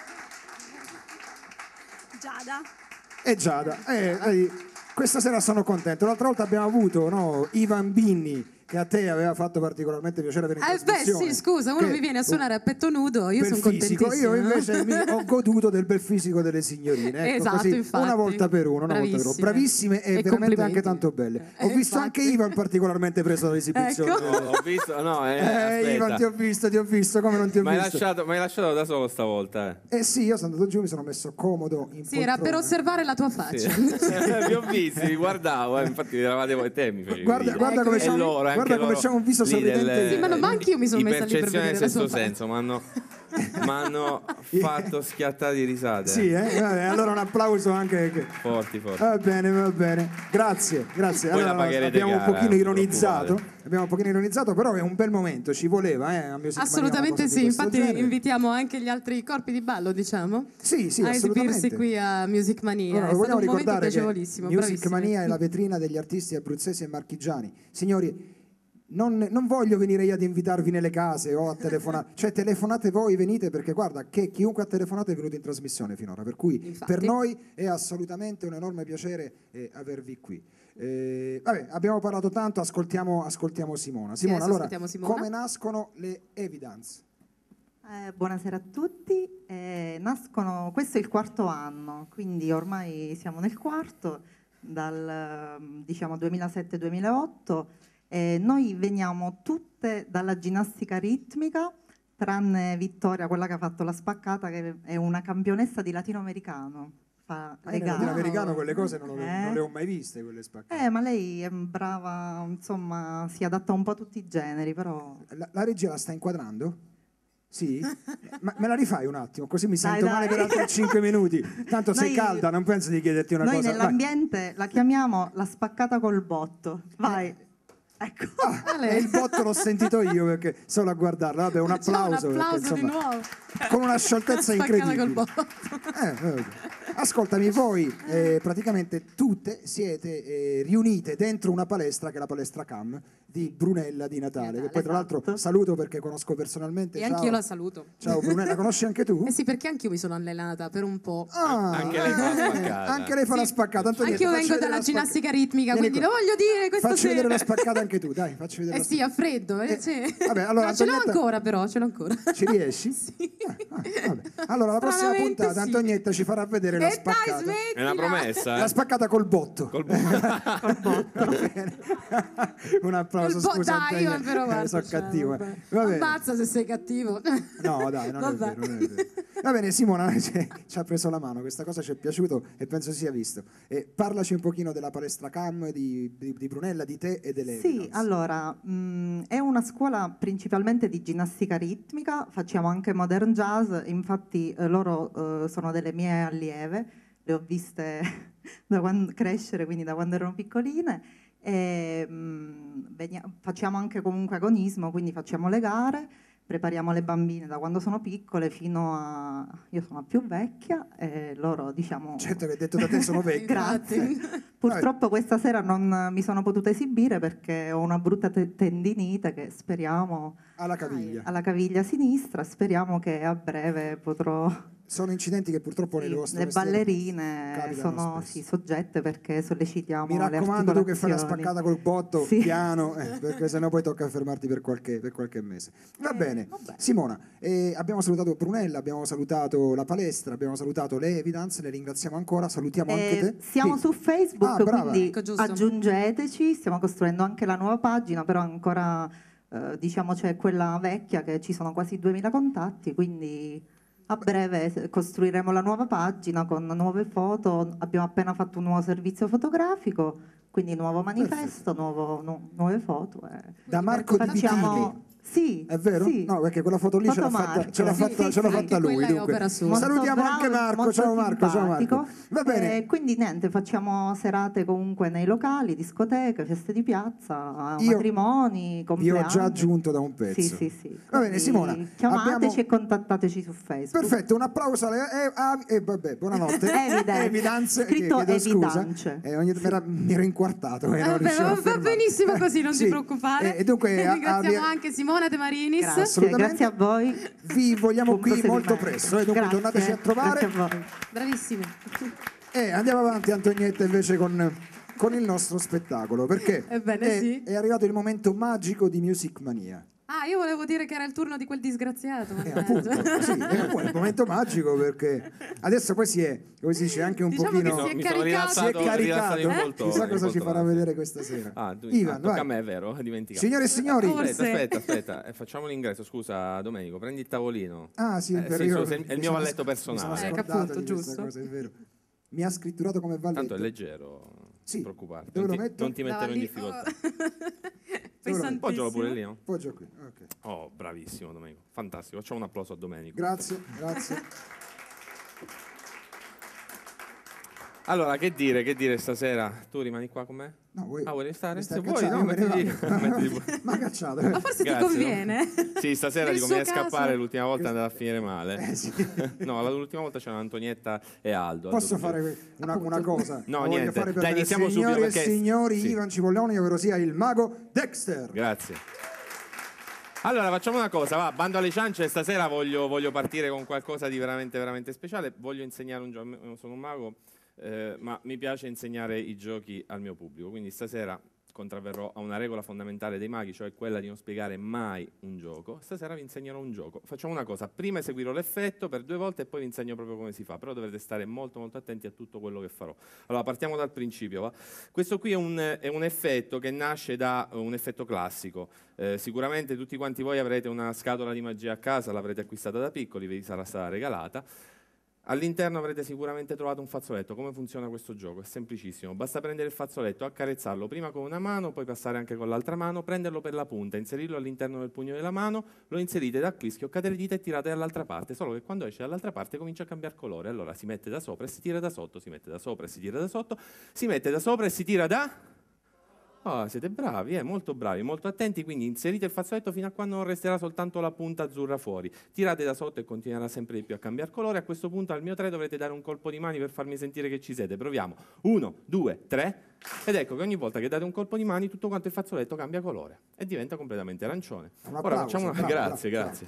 Giada. E Giada. Questa sera sono contento. L'altra volta abbiamo avuto Ivan Binni, che a te aveva fatto particolarmente piacere avere in trasmissione. Sì, scusa, uno mi viene a suonare a petto nudo, io sono contentissima. Io invece mi ho goduto del bel fisico delle signorine. Ecco, esatto, così, infatti. una volta per uno. Bravissime e veramente anche tanto belle. Ho visto anche Ivan particolarmente preso dall'esibizione. Ecco. Ho visto, aspetta. Ivan, ti ho visto, come non ti ho Mi hai visto? lasciato da solo stavolta. Sì, io sono andato giù, mi sono messo comodo in Sì, era per osservare la tua faccia. Vi ho visti, vi guardavo, infatti eravate voi te, mi facevi Guarda come c'è un viso sorridente. Sì, ma anche io mi sono messa lì per percezione vedere del la sua sesto senso, mi hanno fatto schiattare di risate. Sì, vabbè, allora un applauso anche. Forti. Va bene. Grazie. Poi Allora, la pagherete abbiamo cara, un pochino ironizzato, però è un bel momento, ci voleva, a Music Mania, Assolutamente una cosa sì, di questo infatti genere. invitiamo anche gli altri corpi di ballo, diciamo. Sì, a esibirsi assolutamente. qui a Music Mania. Allora, È stato vogliamo un momento ricordare che piacevolissimo. Music bravissime. Mania è la vetrina degli artisti abruzzesi e marchigiani. Signori, non voglio venire io ad invitarvi nelle case o a telefonare, cioè telefonate voi, venite, perché guarda che chiunque ha telefonato è venuto in trasmissione finora, per cui Infatti. per noi è assolutamente un enorme piacere avervi qui. Vabbè, abbiamo parlato tanto, ascoltiamo Simona. Simona, allora, ascoltiamo Simona. come nascono le Evidence? Buonasera a tutti. Questo è il quarto anno, quindi ormai siamo nel quarto, dal 2007-2008. Noi veniamo tutte dalla ginnastica ritmica, tranne Vittoria, quella che ha fatto la spaccata, che è una campionessa di latinoamericano. Fa le gare. Latinoamericano quelle cose non le ho mai viste, quelle spaccate. Ma lei è brava, insomma, si adatta un po' a tutti i generi, però... La regia la sta inquadrando? Sì? Ma me la rifai un attimo, così mi sento male per altri 5 minuti. Tanto sei calda, non penso di chiederti una cosa. Noi nell'ambiente la chiamiamo la spaccata col botto. Vai. Ecco. E il botto l'ho sentito io, perché solo a guardarla. Vabbè, un applauso. Un applauso perché, di nuovo. Con una scioltezza incredibile. Col botto. Ascoltami, voi praticamente tutte siete riunite dentro una palestra che è la palestra CAM di Brunella di Natale, che poi tra l'altro saluto perché conosco personalmente. E anch'io la saluto. Ciao Brunella, la conosci anche tu? Sì, perché anch'io mi sono allenata per un po'. Anche lei fa la spaccata. Anche lei fa la spaccata. Anch'io vengo dalla ginnastica ritmica, quindi lo voglio dire questa facci sera. vedere la spaccata anche tu, dai, facci vedere. Sì, a freddo. Sì. Vabbè, allora, no, ce l'ho Antonietta... ancora però, ce l'ho ancora. Ci riesci? Sì. Vabbè. Allora, la prossima puntata sì. Antonietta ci farà vedere la spaccata. Dai, smettila. È una promessa. La spaccata col botto. Col botto. Un applauso, scusa. Dai, io però guarda, sono cattivo. Ammazza se sei cattivo. No, dai, non è vero. Va bene, Simona ci ha preso la mano, questa cosa ci è piaciuto e penso sia visto. Parlaci un pochino della palestra CAM di Brunella, di te e delle Sì, Evidence. allora, è una scuola principalmente di ginnastica ritmica, facciamo anche modern jazz, infatti loro sono delle mie allieve, le ho viste da quando crescere, quindi da quando erano piccoline. Facciamo anche comunque agonismo, quindi facciamo le gare, prepariamo le bambine da quando sono piccole fino a... io sono la più vecchia e loro diciamo... Certo che detto da te sono vecchia. Grazie. Purtroppo questa sera non mi sono potuta esibire perché ho una brutta tendinite che speriamo... Alla caviglia. Alla caviglia sinistra, speriamo che a breve potrò sono incidenti che purtroppo nelle vostre le mestieri ballerine capitano sono spesso. soggette perché sollecitiamo Mi le raccomando, tu che fai la articolazioni. spaccata col botto, Sì. piano, perché sennò poi tocca fermarti per qualche mese. Va bene, Simona, abbiamo salutato Brunella, abbiamo salutato la palestra, abbiamo salutato le Evidence, le ringraziamo ancora, salutiamo anche te. Siamo Sì. su Facebook, Ah, brava. quindi Ecco, giusto. aggiungeteci, stiamo costruendo anche la nuova pagina, però ancora diciamo c'è quella vecchia che ci sono quasi 2000 contatti, quindi a breve costruiremo la nuova pagina con nuove foto, abbiamo appena fatto un nuovo servizio fotografico, quindi nuovo manifesto, nuove foto. Da Marco Di Vitili. Sì, È vero? sì. No, perché quella foto lì ce l'ha fatta, ce l'ha fatta, ce l'ha fatta lui. Quella è Dunque. opera sua. Molto Salutiamo bravo, anche Marco. molto Ciao Marco, ciao Marco. simpatico. Va bene. Quindi niente, facciamo serate comunque nei locali, discoteche, feste di piazza, Io- matrimoni, Vi compleanni. ho già aggiunto da un pezzo. Sì. Va bene, Quindi Simona. chiamateci abbiamo- e contattateci su Facebook. Perfetto, un applauso e vabbè, buonanotte. Evidence. Evidence, Scritto chiedo scusa. Evidence. Mi ero inquartato. e non Vabbè, riuscivo a va fermarmi. benissimo così, non Sì. ti preoccupare. E dunque, Ringraziamo anche Simona De Marinis. Grazie, assolutamente. grazie a voi. Vi vogliamo Buon qui molto proseguimento. presto. Dunque Grazie, tornateci a trovare. Grazie a voi. Bravissimi. E andiamo avanti, Antonietta, invece con il nostro spettacolo, perché Ebbene, sì. è arrivato il momento magico di Music Mania. Ah, io volevo dire che era il turno di quel disgraziato. Appunto, sì, è poi il momento magico perché adesso poi si è, come si dice, anche un Diciamo pochino... che si è Mi sono caricato. Si è rilassato caricato, in poltrona, chissà in cosa ci poltrona, farà sì. vedere questa sera. Ivan, tocca vai. a me, è vero? Dimenticato. Signore e signori, Forse. Aspetta, facciamo l'ingresso. Scusa, Domenico, prendi il tavolino. ah sì, è vero, sì, io è il mi mio sono- valletto mi sono personale. scordato appunto, di questa giusto. cosa, è vero. Mi ha scritturato come valletto. Tanto è leggero, Sì. non preoccuparti. Dove Non lo ti, metto? non ti metterò in Lì. difficoltà. Pesantissimo. Poggialo pure lì, no? Poggio qui, ok. Oh, bravissimo Domenico. Fantastico. Facciamo un applauso a Domenico. Grazie. Allora, che dire stasera? Tu rimani qua con me? No, vuoi, vuoi restare? mi Se stai vuoi, cacciando, no, io me ne mettiti- vado. mettiti pure. Ma cacciato. Ma forse Grazie, ti conviene. Sì, stasera Nel di suo come caso. scappare l'ultima volta è andata a finire male. Sì. No, l'ultima volta c'erano Antonietta e Aldo. Posso Aldo fare una cosa? No, Lo voglio niente. fare per Dai, me. iniziamo subito, Signori perché- e signori, sì. Ivan Cipolloni, ovvero sia il mago Dexter. Grazie. Allora, facciamo una cosa, va, bando alle ciance, stasera voglio partire con qualcosa di veramente, veramente speciale. Voglio insegnare un gioco, non sono un mago, ma mi piace insegnare i giochi al mio pubblico, quindi stasera contravverrò a una regola fondamentale dei maghi, cioè quella di non spiegare mai un gioco. Stasera vi insegnerò un gioco. Facciamo una cosa, prima eseguirò l'effetto per 2 volte e poi vi insegno proprio come si fa, però dovrete stare molto molto attenti a tutto quello che farò. Allora, partiamo dal principio. Va? Questo qui è un effetto che nasce da un effetto classico. Sicuramente tutti quanti voi avrete una scatola di magia a casa, l'avrete acquistata da piccoli, vi sarà stata regalata. All'interno avrete sicuramente trovato un fazzoletto. Come funziona questo gioco? È semplicissimo, basta prendere il fazzoletto, accarezzarlo prima con una mano, poi passare anche con l'altra mano, prenderlo per la punta, inserirlo all'interno del pugno della mano, lo inserite da qui, schioccate le dita e tirate dall'altra parte, solo che quando esce dall'altra parte comincia a cambiare colore. Allora si mette da sopra e si tira da sotto, si mette da sopra e si tira da sotto, si mette da sopra e si tira da... Oh, siete bravi, molto bravi, molto attenti, quindi inserite il fazzoletto fino a quando non resterà soltanto la punta azzurra fuori. Tirate da sotto e continuerà sempre di più a cambiare colore. A questo punto al mio 3 dovrete dare un colpo di mani per farmi sentire che ci siete. Proviamo. 1, 2, 3. Ed ecco che ogni volta che date un colpo di mani tutto quanto il fazzoletto cambia colore e diventa completamente arancione. Un Ora applauso, facciamo una... bravo, Grazie, bravo. grazie.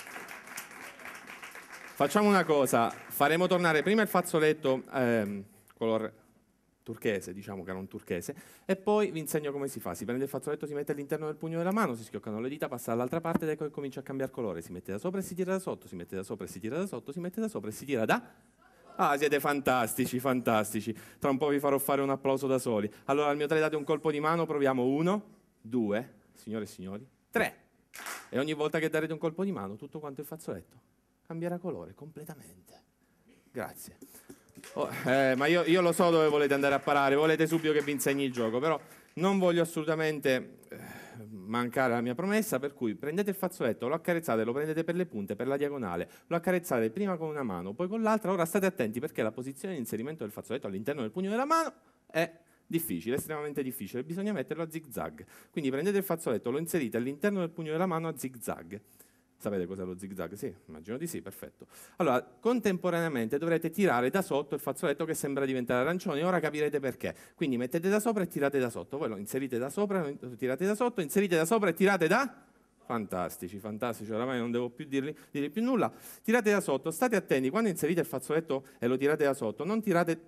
Facciamo una cosa, faremo tornare prima il fazzoletto color turchese, diciamo che era un turchese, e poi vi insegno come si fa. Si prende il fazzoletto, si mette all'interno del pugno della mano, si schioccano le dita, passa dall'altra parte ed ecco che comincia a cambiare colore. Si mette da sopra e si tira da sotto, si mette da sopra e si tira da sotto, si mette da sopra e si tira da... Ah, siete fantastici, fantastici. Tra un po' vi farò fare un applauso da soli. Allora al mio 3 date un colpo di mano, proviamo 1, 2, signore e signori, 3. E ogni volta che darete un colpo di mano, tutto quanto il fazzoletto cambierà colore completamente. Grazie. Ma io lo so dove volete andare a parare, volete subito che vi insegni il gioco, però non voglio assolutamente mancare alla mia promessa, per cui prendete il fazzoletto, lo accarezzate, lo prendete per le punte, per la diagonale, lo accarezzate prima con una mano, poi con l'altra. Ora state attenti perché la posizione di inserimento del fazzoletto all'interno del pugno della mano è difficile, estremamente difficile, bisogna metterlo a zig-zag. Quindi prendete il fazzoletto, lo inserite all'interno del pugno della mano a zig-zag. Sapete cos'è lo zig-zag? Sì, immagino di sì, perfetto. Allora, contemporaneamente dovrete tirare da sotto il fazzoletto che sembra diventare arancione, ora capirete perché. Quindi mettete da sopra e tirate da sotto, voi lo inserite da sopra, tirate da sotto, inserite da sopra e tirate da... Fantastici, fantastici, oramai non devo più dire più nulla. Tirate da sotto, state attenti, quando inserite il fazzoletto e lo tirate da sotto, non tirate...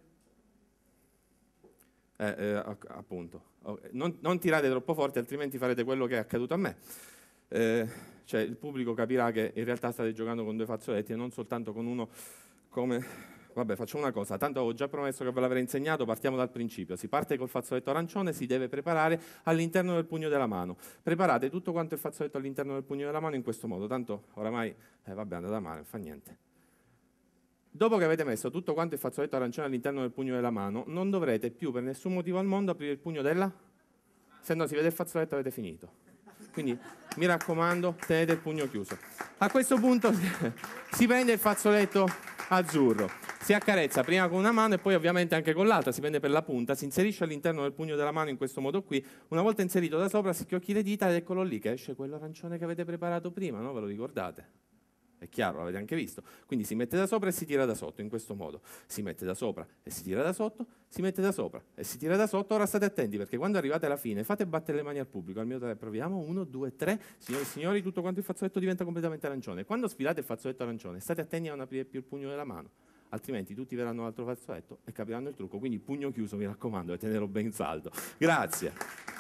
appunto, non tirate troppo forte, altrimenti farete quello che è accaduto a me. Cioè il pubblico capirà che in realtà state giocando con 2 fazzoletti e non soltanto con uno come... Vabbè, facciamo una cosa, tanto avevo già promesso che ve l'avrei insegnato, partiamo dal principio. Si parte col fazzoletto arancione, si deve preparare all'interno del pugno della mano. Preparate tutto quanto il fazzoletto all'interno del pugno della mano in questo modo, tanto oramai, vabbè, è andata male, non fa niente. Dopo che avete messo tutto quanto il fazzoletto arancione all'interno del pugno della mano, non dovrete più per nessun motivo al mondo aprire il pugno della... Se no si vede il fazzoletto avete finito. Quindi mi raccomando, tenete il pugno chiuso. A questo punto si prende il fazzoletto azzurro, si accarezza prima con una mano e poi ovviamente anche con l'altra, si prende per la punta, si inserisce all'interno del pugno della mano in questo modo qui, una volta inserito da sopra si schiocchi le dita ed eccolo lì che esce quello arancione che avete preparato prima, no? Ve lo ricordate? È chiaro, l'avete anche visto. Quindi si mette da sopra e si tira da sotto, in questo modo. Si mette da sopra e si tira da sotto, si mette da sopra e si tira da sotto. Ora state attenti, perché quando arrivate alla fine fate battere le mani al pubblico. Al mio 3 proviamo, 1, 2, 3. Signori e signori, tutto quanto il fazzoletto diventa completamente arancione. Quando sfilate il fazzoletto arancione, state attenti a non aprire più il pugno della mano, altrimenti tutti verranno all'altro fazzoletto e capiranno il trucco. Quindi pugno chiuso, mi raccomando, e tenerlo ben saldo. Grazie.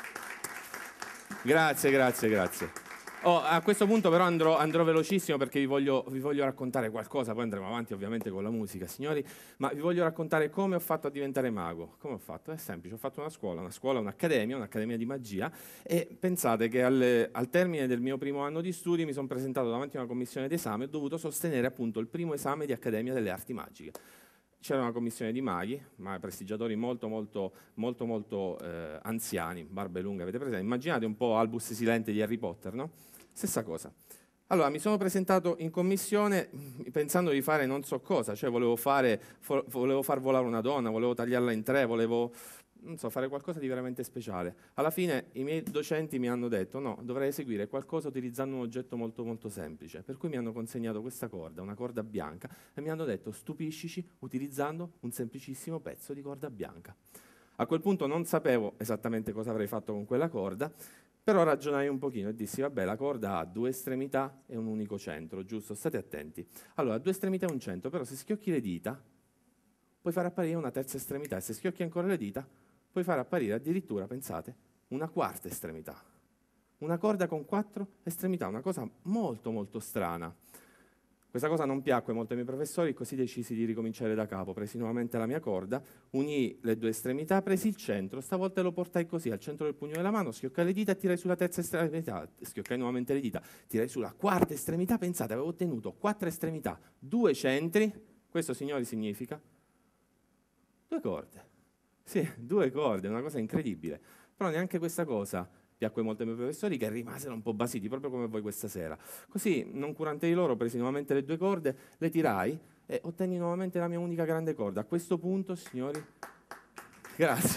Grazie. A questo punto però andrò velocissimo perché vi voglio raccontare qualcosa, poi andremo avanti ovviamente con la musica, signori, ma vi voglio raccontare come ho fatto a diventare mago. Come ho fatto? È semplice, ho fatto un'accademia di magia e pensate che al termine del mio primo anno di studi mi sono presentato davanti a una commissione d'esame e ho dovuto sostenere appunto il primo esame di Accademia delle Arti Magiche. C'era una commissione di maghi, ma prestigiatori molto anziani, barbe lunghe, avete presente? Immaginate un po' Albus Silente di Harry Potter, no? Stessa cosa. Allora, mi sono presentato in commissione pensando di fare non so cosa, cioè volevo far volare una donna, volevo tagliarla in 3, volevo, non so, fare qualcosa di veramente speciale. Alla fine i miei docenti mi hanno detto no, dovrei eseguire qualcosa utilizzando un oggetto molto semplice, per cui mi hanno consegnato questa corda, una corda bianca, e mi hanno detto stupiscici utilizzando un semplicissimo pezzo di corda bianca. A quel punto non sapevo esattamente cosa avrei fatto con quella corda, però ragionai un pochino e dissi, vabbè, la corda ha 2 estremità e un unico centro, giusto? State attenti. Allora, 2 estremità e un centro, però se schiocchi le dita, puoi far apparire una terza estremità, e se schiocchi ancora le dita, puoi far apparire addirittura, pensate, una quarta estremità. Una corda con 4 estremità, una cosa molto strana. Questa cosa non piacque molto ai miei professori, così decisi di ricominciare da capo. Presi nuovamente la mia corda, unii le 2 estremità, presi il centro, stavolta lo portai così, al centro del pugno della mano, schioccai le dita e tirai sulla terza estremità, schioccai nuovamente le dita, tirai sulla quarta estremità, pensate, avevo ottenuto 4 estremità, 2 centri, questo signori significa 2 corde. Sì, 2 corde, una cosa incredibile. Però neanche questa cosa piacque molto ai miei professori, che rimasero un po' basiti, proprio come voi questa sera. Così, non curante di loro, presi nuovamente le 2 corde, le tirai e ottenni nuovamente la mia unica grande corda. A questo punto, signori, grazie.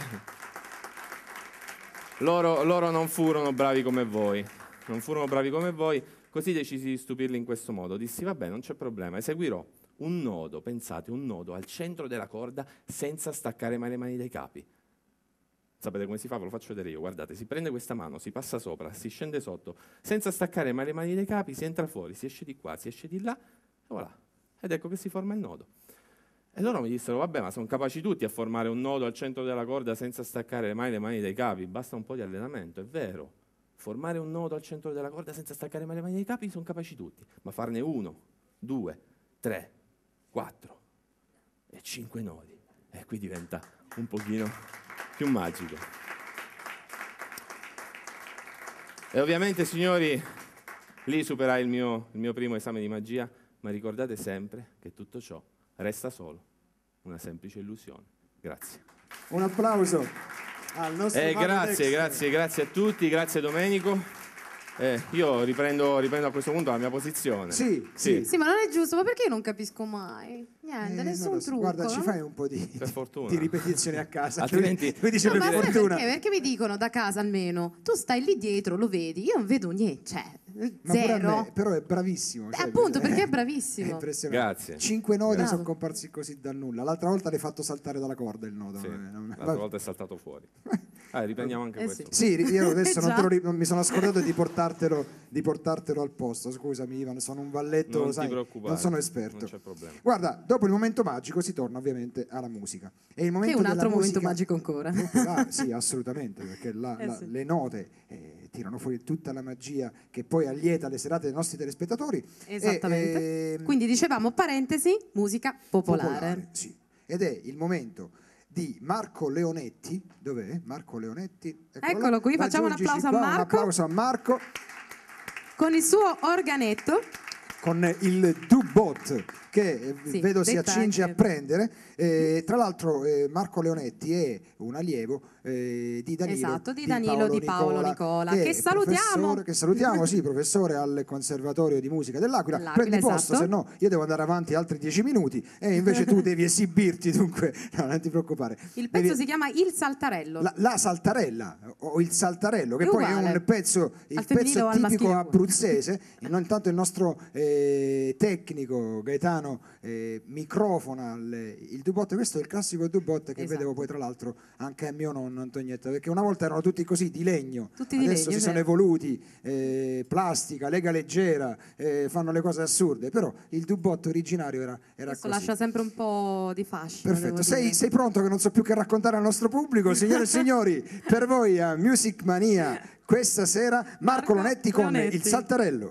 Loro non furono bravi come voi, così decisi di stupirli in questo modo. Dissi, vabbè, non c'è problema, eseguirò un nodo, pensate, un nodo al centro della corda senza staccare mai le mani dai capi. Sapete come si fa? Ve lo faccio vedere io. Guardate, si prende questa mano, si passa sopra, si scende sotto, senza staccare mai le mani dai capi, si entra fuori, si esce di qua, si esce di là, e voilà. Ed ecco che si forma il nodo. E loro mi dissero, vabbè, ma sono capaci tutti a formare un nodo al centro della corda senza staccare mai le mani dai capi, basta un po' di allenamento, è vero. Formare un nodo al centro della corda senza staccare mai le mani dai capi sono capaci tutti, ma farne 1, 2, 3, 4 e 5 nodi. E qui diventa un pochino più magico. E ovviamente, signori, lì superai il mio primo esame di magia, ma ricordate sempre che tutto ciò resta solo una semplice illusione. Grazie. Un applauso al nostro grazie a tutti, grazie Domenico. Io riprendo a questo punto la mia posizione. Sì, ma non è giusto, ma perché io non capisco mai? Niente, nessun trucco. Guarda, ci fai un po' di ripetizioni a casa. Altrimenti... per fortuna. Perché mi dicono da casa almeno, tu stai lì dietro, lo vedi, io non vedo niente, cioè, zero. Però è bravissimo. Cioè, appunto, perché è bravissimo. È impressionante. Grazie. 5 nodi sono comparsi così dal nulla. L'altra volta l'hai fatto saltare dalla corda il nodo. Sì, l'altra volta è saltato fuori. Riprendiamo anche questo. Sì, io adesso Già. non mi sono scordato di portartelo al posto. Scusami Ivan, sono un valletto, Non sai, ti preoccupare, non sono esperto. non c'è problema. Guarda, dopo il momento magico si torna ovviamente alla musica. E il Che momento un della altro momento musica- magico ancora. Sì, assolutamente, perché Sì. le note tirano fuori tutta la magia che poi allieta le serate dei nostri telespettatori. Esattamente. Quindi dicevamo, parentesi, musica popolare. Sì. Ed è il momento di Marco Leonetti. Dov'è? Marco Leonetti. Eccolo qui, facciamo un Raggiungici applauso a qua, Marco. Un applauso a Marco Con il suo organetto. con il Dubot che Sì, vedo si detta accinge anche. a prendere. Tra l'altro Marco Leonetti è un allievo di Danilo, Esatto, di Danilo di Paolo Nicola, che è salutiamo. che salutiamo, sì, professore al Conservatorio di Musica dell'Aquila. L'Aquila, Prendi posto, esatto. se no io devo andare avanti altri 10 minuti e invece tu devi esibirti, dunque no, non ti preoccupare. Il pezzo si chiama Il Saltarello. La saltarella o il saltarello, che È poi è uguale. un pezzo, il Al femminile pezzo o al tipico maschile? abruzzese. Intanto il nostro tecnico Gaetano microfona il dubot. Questo è il classico dubot che Esatto. vedevo poi tra l'altro anche a mio nonno Antonietta, perché una volta erano tutti così di legno, Tutti di adesso legno, si è sono vero. evoluti, plastica, lega leggera, fanno le cose assurde, però il dubot originario era Questo così. lascia sempre un po' di fascino. Perfetto, devo dire. sei pronto che non so più che raccontare al nostro pubblico? Signore e signori, per voi a Music Mania questa sera Marco Leonetti con Leonetti. Il Saltarello.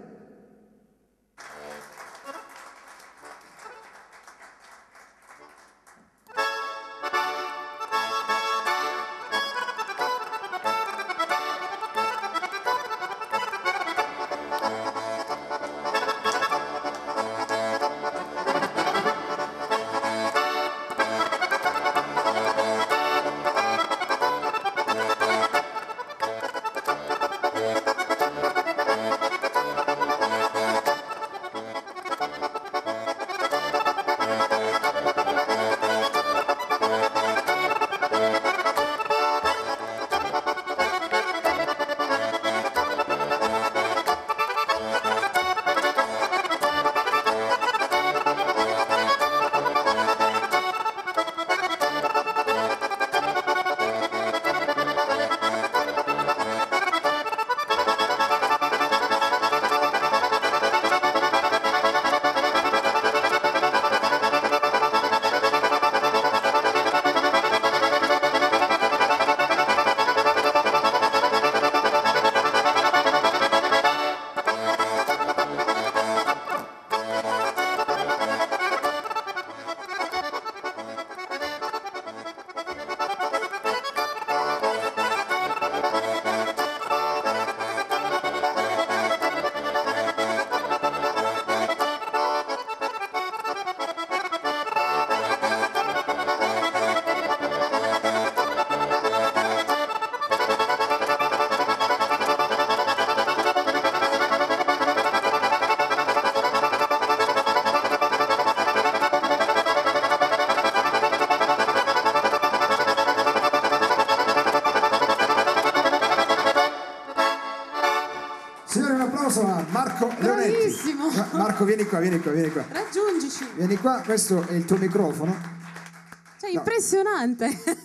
Signore, un applauso a Marco Leonetti. Bravissimo. Marco, vieni qua. Raggiungici. Vieni qua, questo è il tuo microfono. Cioè, No. impressionante.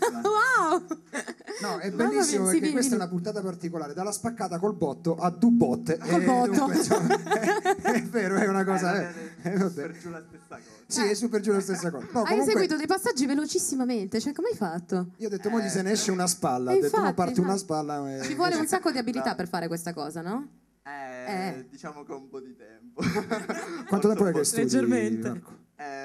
Wow. No, è Mamma bellissimo mia, sì, perché questa è vieni. una puntata particolare, dalla spaccata col botto a dubot. Col botto. Dunque, insomma, è vero, è una cosa. Vabbè. Per giù la stessa cosa. Sì, è su per giù la stessa cosa. No, Hai comunque, eseguito dei passaggi velocissimamente, cioè come hai fatto? io ho detto, moglie se ne esce una spalla. Ho detto, no, Infatti, parti una infatti. spalla. Ci vuole un sacco di abilità per fare questa cosa, no? Diciamo che un po' di tempo. Quanto tempo è che studi, Leggermente. Marco?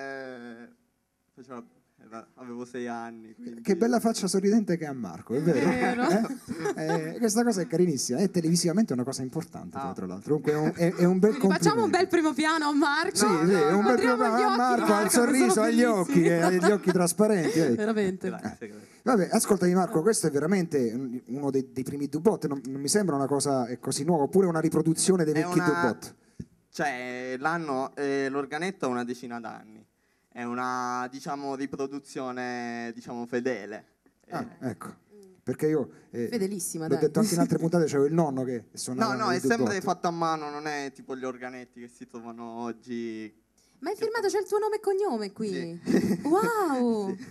Avevo 6 anni. Quindi... Che bella faccia sorridente che ha Marco, è vero? Questa cosa è carinissima, è televisivamente una cosa importante, tra l'altro. Comunque è un bel Quindi complimento. facciamo un bel primo piano a Marco. Sì, sì, è un bel Guardiamo problema gli a occhi, Marco, al che sono sorriso, agli occhi, bellissimi. ha gli occhi trasparenti. Veramente. Grazie. Vabbè, ascoltami Marco, questo è veramente uno dei primi dubot, non mi sembra una cosa così nuova, oppure una riproduzione dei vecchi dubot. Cioè, l'organetto ha una decina d'anni. È una, diciamo, riproduzione, diciamo, fedele. Ecco, perché io Fedelissima, l'ho dai. detto anche in altre puntate, c'avevo il nonno che suonava No, il è sempre dubot. fatto a mano, non è tipo gli organetti che si trovano oggi. Ma hai firmato, c'è il tuo nome e cognome qui. Wow.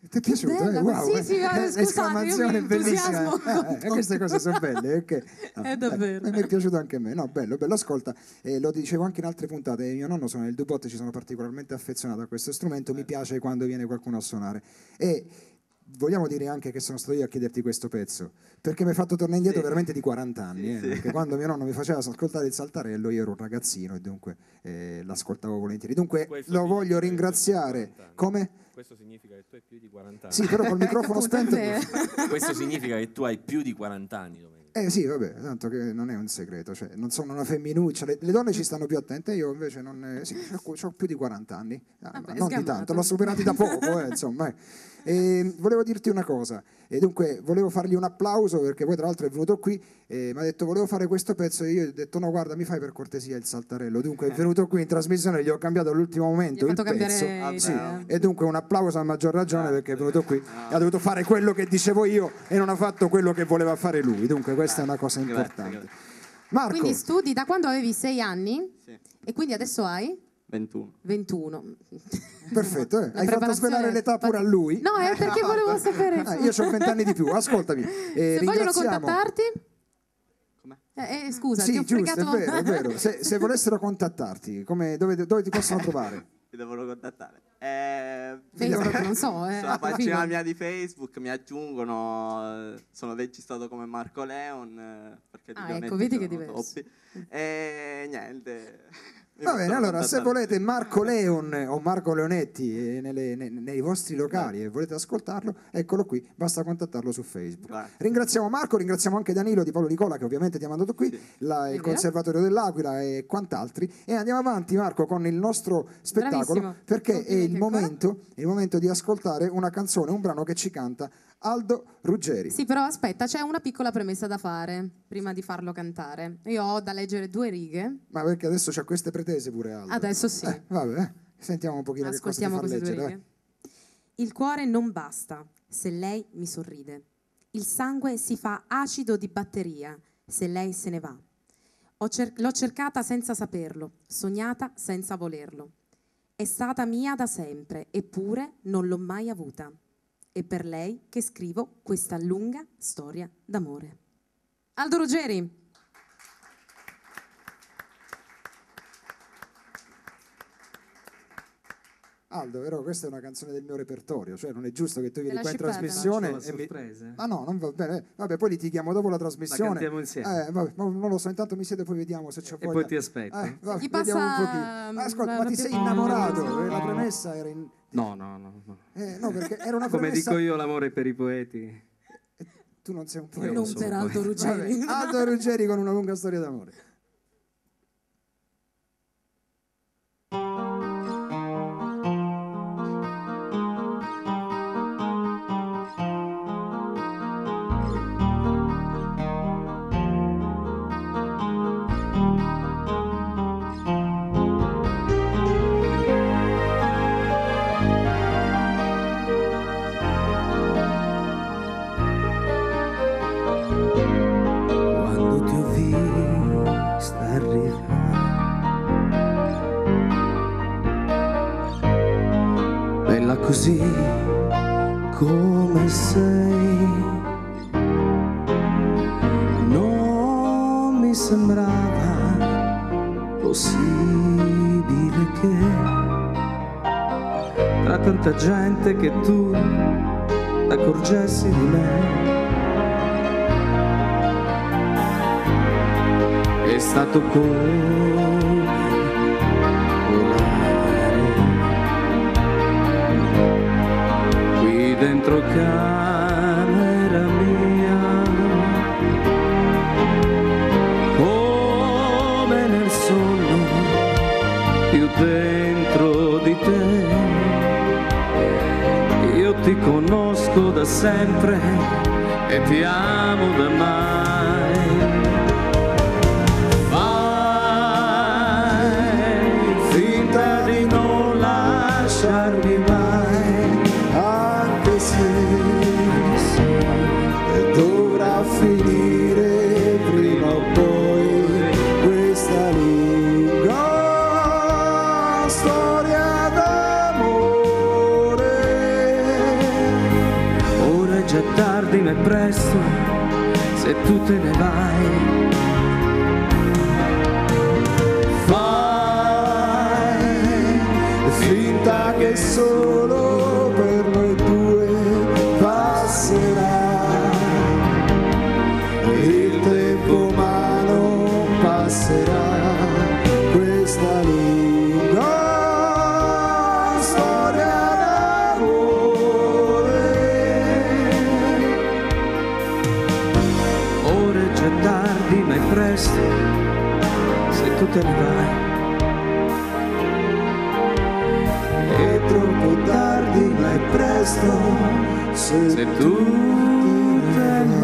Ti è piaciuto? Bella, Wow, sì, sì, scusate, esclamazione io mi bellissima. entusiasmo. Queste cose sono belle. Ok. È davvero. Mi è piaciuto anche a me. No, bello, bello. Ascolta, lo dicevo anche in altre puntate, mio nonno suona il dubot, ci sono particolarmente affezionato a questo strumento, mi piace quando viene qualcuno a suonare. E vogliamo dire anche che sono stato io a chiederti questo pezzo, perché mi hai fatto tornare indietro veramente di 40 anni, perché quando mio nonno mi faceva ascoltare il saltarello io ero un ragazzino e dunque l'ascoltavo volentieri. Dunque lo voglio ringraziare. Come? Questo significa che tu hai più di 40 anni. Sì, però col microfono spento. Questo significa che tu hai più di 40 anni, Domenico. Sì, vabbè, tanto che non è un segreto, cioè, non sono una femminuccia, le donne ci stanno più attente, io invece non... sì, ho più di 40 anni, non di tanto, l'ho superati da poco, insomma. Volevo dirti una cosa, e dunque volevo fargli un applauso perché poi tra l'altro è venuto qui, mi ha detto volevo fare questo pezzo e io gli ho detto no guarda mi fai per cortesia il saltarello, dunque è venuto qui in trasmissione, gli ho cambiato all'ultimo momento il pezzo, sì, e dunque un applauso a maggior ragione perché è venuto qui e ha dovuto fare quello che dicevo io e non ha fatto quello che voleva fare lui, dunque questa è una cosa importante. Grazie. Marco. Quindi studi da quando avevi 6 anni? Sì. E quindi adesso hai? 21. Perfetto, hai fatto svelare l'età pure a lui. No, è perché volevo sapere. Io ho 20 anni di più, ascoltami. Se vogliono contattarti? Scusa, sì, ti ho giusto, fregato. è vero. Se volessero contattarti, dove ti possono trovare? Mi devono contattare. Facebook, non so. Sulla pagina mia di Facebook mi aggiungono, sono registrato come Marco Leon, perché ecco, vedi che è diverso. E niente. Va bene, allora se volete Marco Leon o Marco Leonetti nei vostri locali e volete ascoltarlo, eccolo qui, basta contattarlo su Facebook. Ringraziamo Marco, ringraziamo anche Danilo di Paolo Nicola che ovviamente ti ha mandato qui, il Conservatorio dell'Aquila e quant'altri, e andiamo avanti Marco con il nostro spettacolo. Bravissimo. Perché è il momento di ascoltare una canzone, un brano che ci canta Aldo Ruggeri. Sì, però aspetta, c'è una piccola premessa da fare prima di farlo cantare. Io ho da leggere 2 righe. Ma perché adesso c'ha queste pretese pure Aldo? Adesso sì. Vabbè, sentiamo un pochino che cosa ti fa leggere. 2 righe. Il cuore non basta se lei mi sorride. Il sangue si fa acido di batteria se lei se ne va. L'ho cercata senza saperlo, sognata senza volerlo. È stata mia da sempre, eppure non l'ho mai avuta. È per lei che scrivo questa lunga storia d'amore. Aldo Ruggeri. Aldo, però questa è una canzone del mio repertorio, cioè non è giusto che tu vieni qua in trasmissione Ah no, non va bene. Vabbè, poi litighiamo dopo la trasmissione. La cantiamo insieme. Vabbè, non lo so, intanto mi siedo e poi vediamo se c'è voglia. E poi ti aspetto. Vabbè, Gli vediamo un passa, pochino. Ascolta, ma ti sei innamorato? La premessa era in... No. no, perché era una Come premessa... dico io, l'amore per i poeti. Tu non sei un poeta. Non per Aldo Ruggeri. Vabbè, Aldo Ruggeri con una lunga storia d'amore. Così come sei, non mi sembrava possibile che tra tanta gente che tu t'accorgessi di me. È stato come dentro camera mia, come nel sonno, più dentro di te. Io ti conosco da sempre e ti amo da mai. Fai finta di non lasciarmi mai. Dovrà finire prima o poi questa lunga storia d'amore. già tardi ma è presto se tu te ne vai. Fai finta che solo per noi due passerà il tempo, ma non passerà questa lunga storia d'amore. Ora è già tardi ma è presto se tu te ne vai. È troppo tardi ma è presto se tu te ne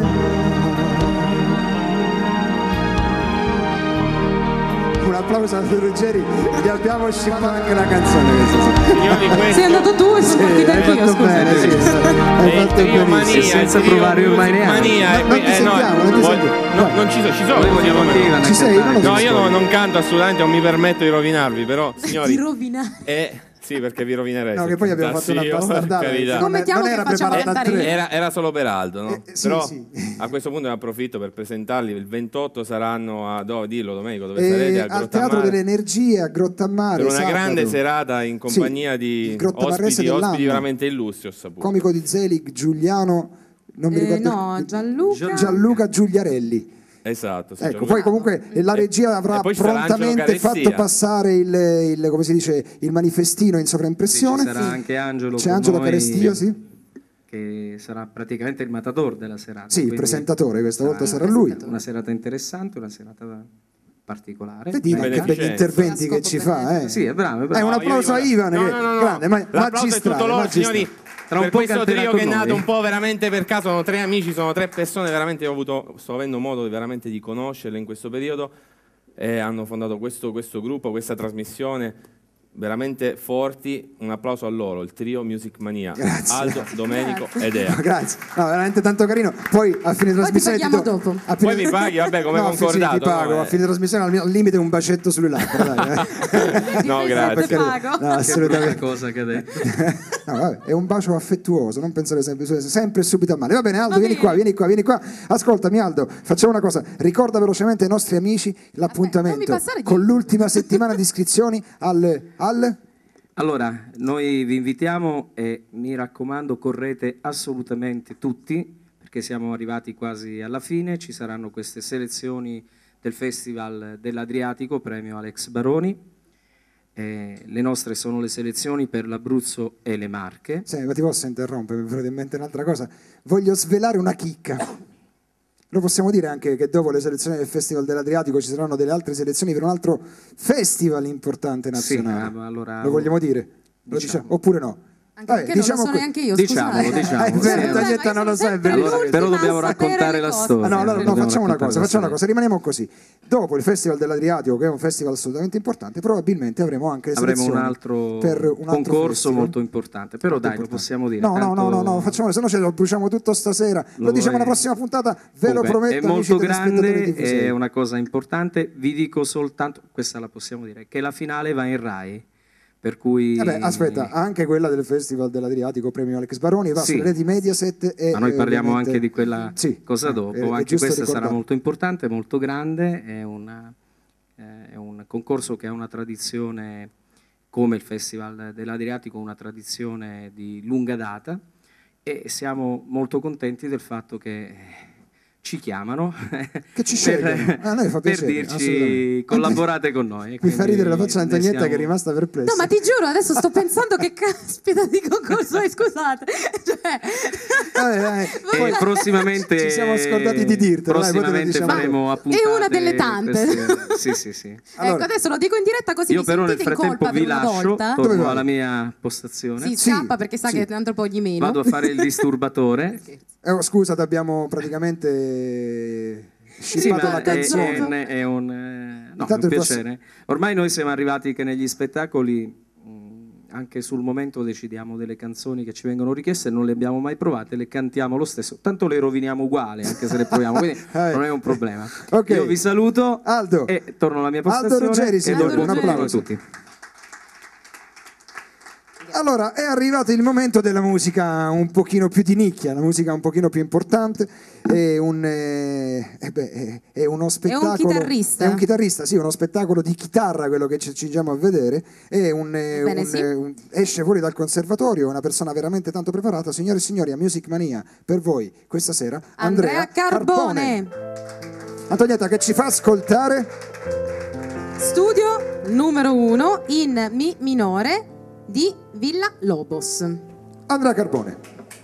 vai. Un applauso a Ruggeri, gli abbiamo scippato anche la canzone questa sera. Signori, questo... Sei andato tu e sono partita anch'io, scusa. Bene, sì, hai fatto benissimo. senza provare mai neanche. Mania, Non ti sentiamo, non ti sentiamo. non ci sono. Ci sei? Non lo so. No, io non canto assolutamente, non mi permetto di rovinarvi, però signori... Di rovinare. Sì, perché vi rovinerei. No, se che poi abbiamo cantassi fatto una io, per bastardata. carità. Come mettiamo non che era facciamo preparata a cantare tre. io? Era solo per Aldo, no? Sì, Però sì. a questo punto ne approfitto per presentarli. Il 28 saranno a dillo Domenico, dove sarete? Al Teatro delle Energie a Grottammare per una sabato. grande serata in compagnia Sì, di il Grottamarrese ospiti dell'anno. veramente illustri, ho saputo. Comico di Zelig, Giuliano, non mi ricordo. No, Gianluca. Gianluca Giuliarelli. Esatto. sì, Ecco, Gianluca. poi comunque la regia avrà E poi ci sarà prontamente Angelo fatto Carestia. passare il come si dice, il manifestino in sovraimpressione. Ci sarà anche Angelo C'è con Angelo noi, Carestia, sì. che sarà praticamente il matador della serata. Sì, il quindi presentatore, questa volta sarà lui. Una serata interessante, una serata particolare. Vedi che begli interventi che ci fa, Sì, è bravo, è bravo. un applauso a Ivan, che grande, L'applauso è tutto loro, magistrale. signori. Tra un Per po' questo canterà trio con che è nato noi. un po' veramente per caso, sono 3 amici, sono 3 persone veramente sto avendo modo veramente di conoscerle in questo periodo e hanno fondato questo gruppo, questa trasmissione, veramente forti. Un applauso a loro, il trio Music Mania. Grazie. Aldo, Domenico ed Ea. Grazie, no, veramente tanto carino. Poi a fine trasmissione paghiamo dopo. Poi mi paghi, vabbè, come concordato. Sì, ti pago, no, a fine trasmissione al limite un bacetto sulle labbra, dai. No, grazie. Te pago. No, assolutamente. Che cosa che ha detto. No, vabbè, è un bacio affettuoso, non pensare sempre e subito a male. Va bene, Aldo, vieni qua. Ascoltami, Aldo, facciamo una cosa. Ricorda velocemente ai nostri amici l'appuntamento con l'ultima settimana di iscrizioni al... Allora, noi vi invitiamo e mi raccomando correte assolutamente tutti perché siamo arrivati quasi alla fine, ci saranno queste selezioni del Festival dell'Adriatico, premio Alex Baroni, le nostre sono le selezioni per l'Abruzzo e le Marche. Sì, ma ti posso interrompere, mi viene in mente un'altra cosa. Voglio svelare una chicca. Lo possiamo dire anche che dopo le selezioni del Festival dell'Adriatico ci saranno delle altre selezioni per un altro festival importante nazionale. Sì, ma allora lo vogliamo dire? Lo diciamo. Oppure no? Anche perché non lo so neanche io, diciamolo, scusate. diciamo. È vero, Tanietta non lo sa, è vero. Allora, però dobbiamo raccontare la storia. No, allora, no, Dobbiamo facciamo una raccontare cosa, rimaniamo così. Dopo il Festival dell'Adriatico, che è un festival assolutamente importante, probabilmente avremo anche le selezioni un altro per un altro concorso festival. molto importante, però dai, lo possiamo dire. No, facciamo, se no ce lo bruciamo tutto stasera. Lo diciamo alla prossima puntata, ve lo prometto. È molto grande, è è una cosa importante. Vi dico soltanto, questa la possiamo dire, che la finale va in Rai. Per cui... aspetta, anche quella del Festival dell'Adriatico, premio Alex Baroni, va sulle reti Mediaset e... Ma noi parliamo ovviamente... anche di quella cosa dopo, anche questa sarà molto importante, molto grande, è un concorso che ha una tradizione, come il Festival dell'Adriatico, una tradizione di lunga data e siamo molto contenti del fatto che ci chiamano che ci scegliono. A noi fa per piacere, dirci collaborate con noi. Mi fa ridere la faccia di Antonietta che è rimasta perplessa. No, ma ti giuro, adesso sto pensando che caspita di concorso è, scusate. Poi prossimamente ci siamo scordati di dirtelo. Prossimamente faremo appuntate. È una delle tante. Sì. Allora, ecco, adesso lo dico in diretta così io mi però nel sentite in frattempo colpa vi per una lascio, volta. torno alla mia postazione. Si scappa perché sa che tanto poi gli meno. Vado a fare il disturbatore. Scusa, ti abbiamo praticamente scippato la canzone. È un piacere. Ormai noi siamo arrivati che negli spettacoli anche sul momento decidiamo delle canzoni che ci vengono richieste, non le abbiamo mai provate, le cantiamo lo stesso, tanto le roviniamo uguali anche se le proviamo, quindi non è un problema. Io vi saluto Aldo. E torno alla mia postazione Aldo Ruggeri, e dopo un applauso a tutti. Allora, è arrivato il momento della musica un pochino più di nicchia, la musica un pochino più importante. È uno spettacolo. È un chitarrista. È un chitarrista, sì, uno spettacolo di chitarra, quello che ci accingiamo a vedere. Esce fuori dal conservatorio, una persona veramente tanto preparata. Signore e signori, a Music Mania, per voi questa sera Andrea Carbone. Antonietta, che ci fa ascoltare Studio numero 1 in Mi minore di Villa Lobos. Andrea Carbone.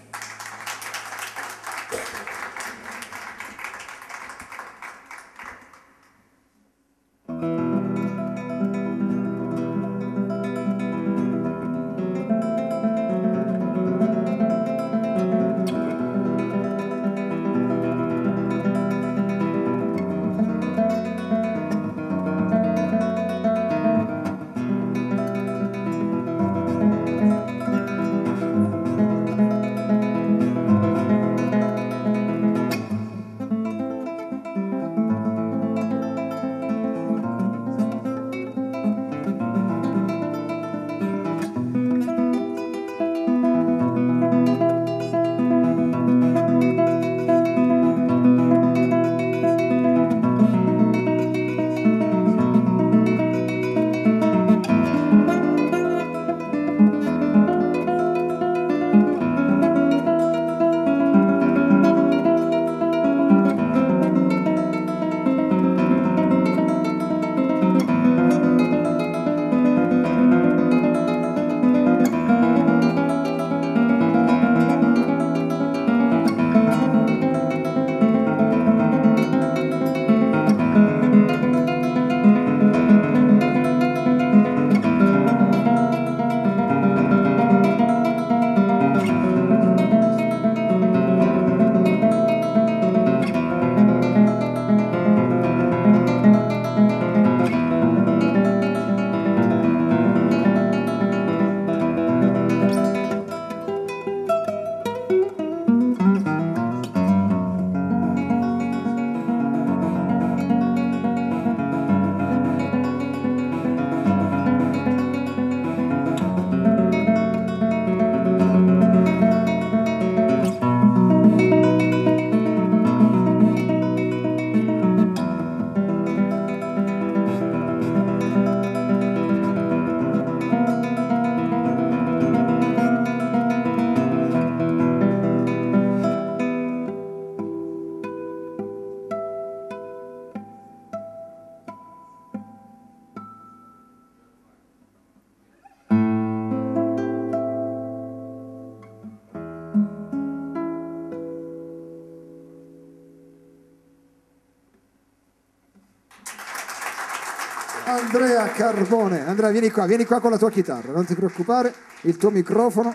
Andrea Carbone. Andrea, vieni qua con la tua chitarra, non ti preoccupare, il tuo microfono,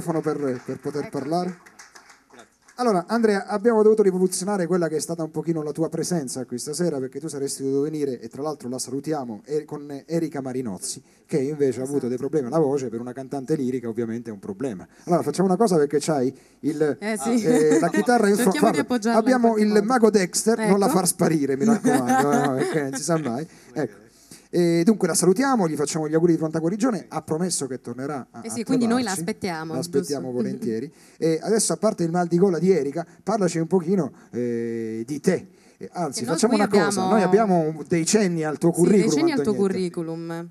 per poter parlare. Allora, Andrea, abbiamo dovuto rivoluzionare quella che è stata un pochino la tua presenza qui stasera, perché tu saresti dovuto venire, e tra l'altro la salutiamo, con Erika Marinozzi, che invece ha avuto dei problemi alla voce. Per una cantante lirica ovviamente è un problema. Allora, facciamo una cosa, perché c'hai la chitarra in fronte. Abbiamo il mago Dexter, non la far sparire, mi raccomando, perché non si sa mai. Ecco. Dunque la salutiamo, gli facciamo gli auguri di pronta guarigione, ha promesso che tornerà a quindi noi l'aspettiamo volentieri. E adesso, a parte il mal di gola di Erika, parlaci un pochino di te. Anzi, facciamo una cosa, noi abbiamo dei cenni al tuo curriculum. Dei cenni al tuo curriculum.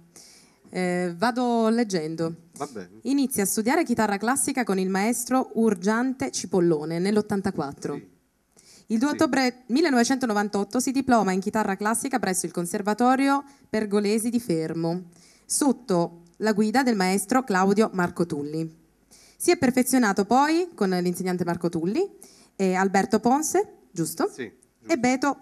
Vado leggendo. Inizia a studiare chitarra classica con il maestro Urgiante Cipollone nell'84. Il 2 ottobre 1998 si diploma in chitarra classica presso il Conservatorio Pergolesi di Fermo, sotto la guida del maestro Claudio Marco Tulli. Si è perfezionato poi con l'insegnante Marco Tulli, e Alberto Ponce, giusto? Sì, giusto. E Beto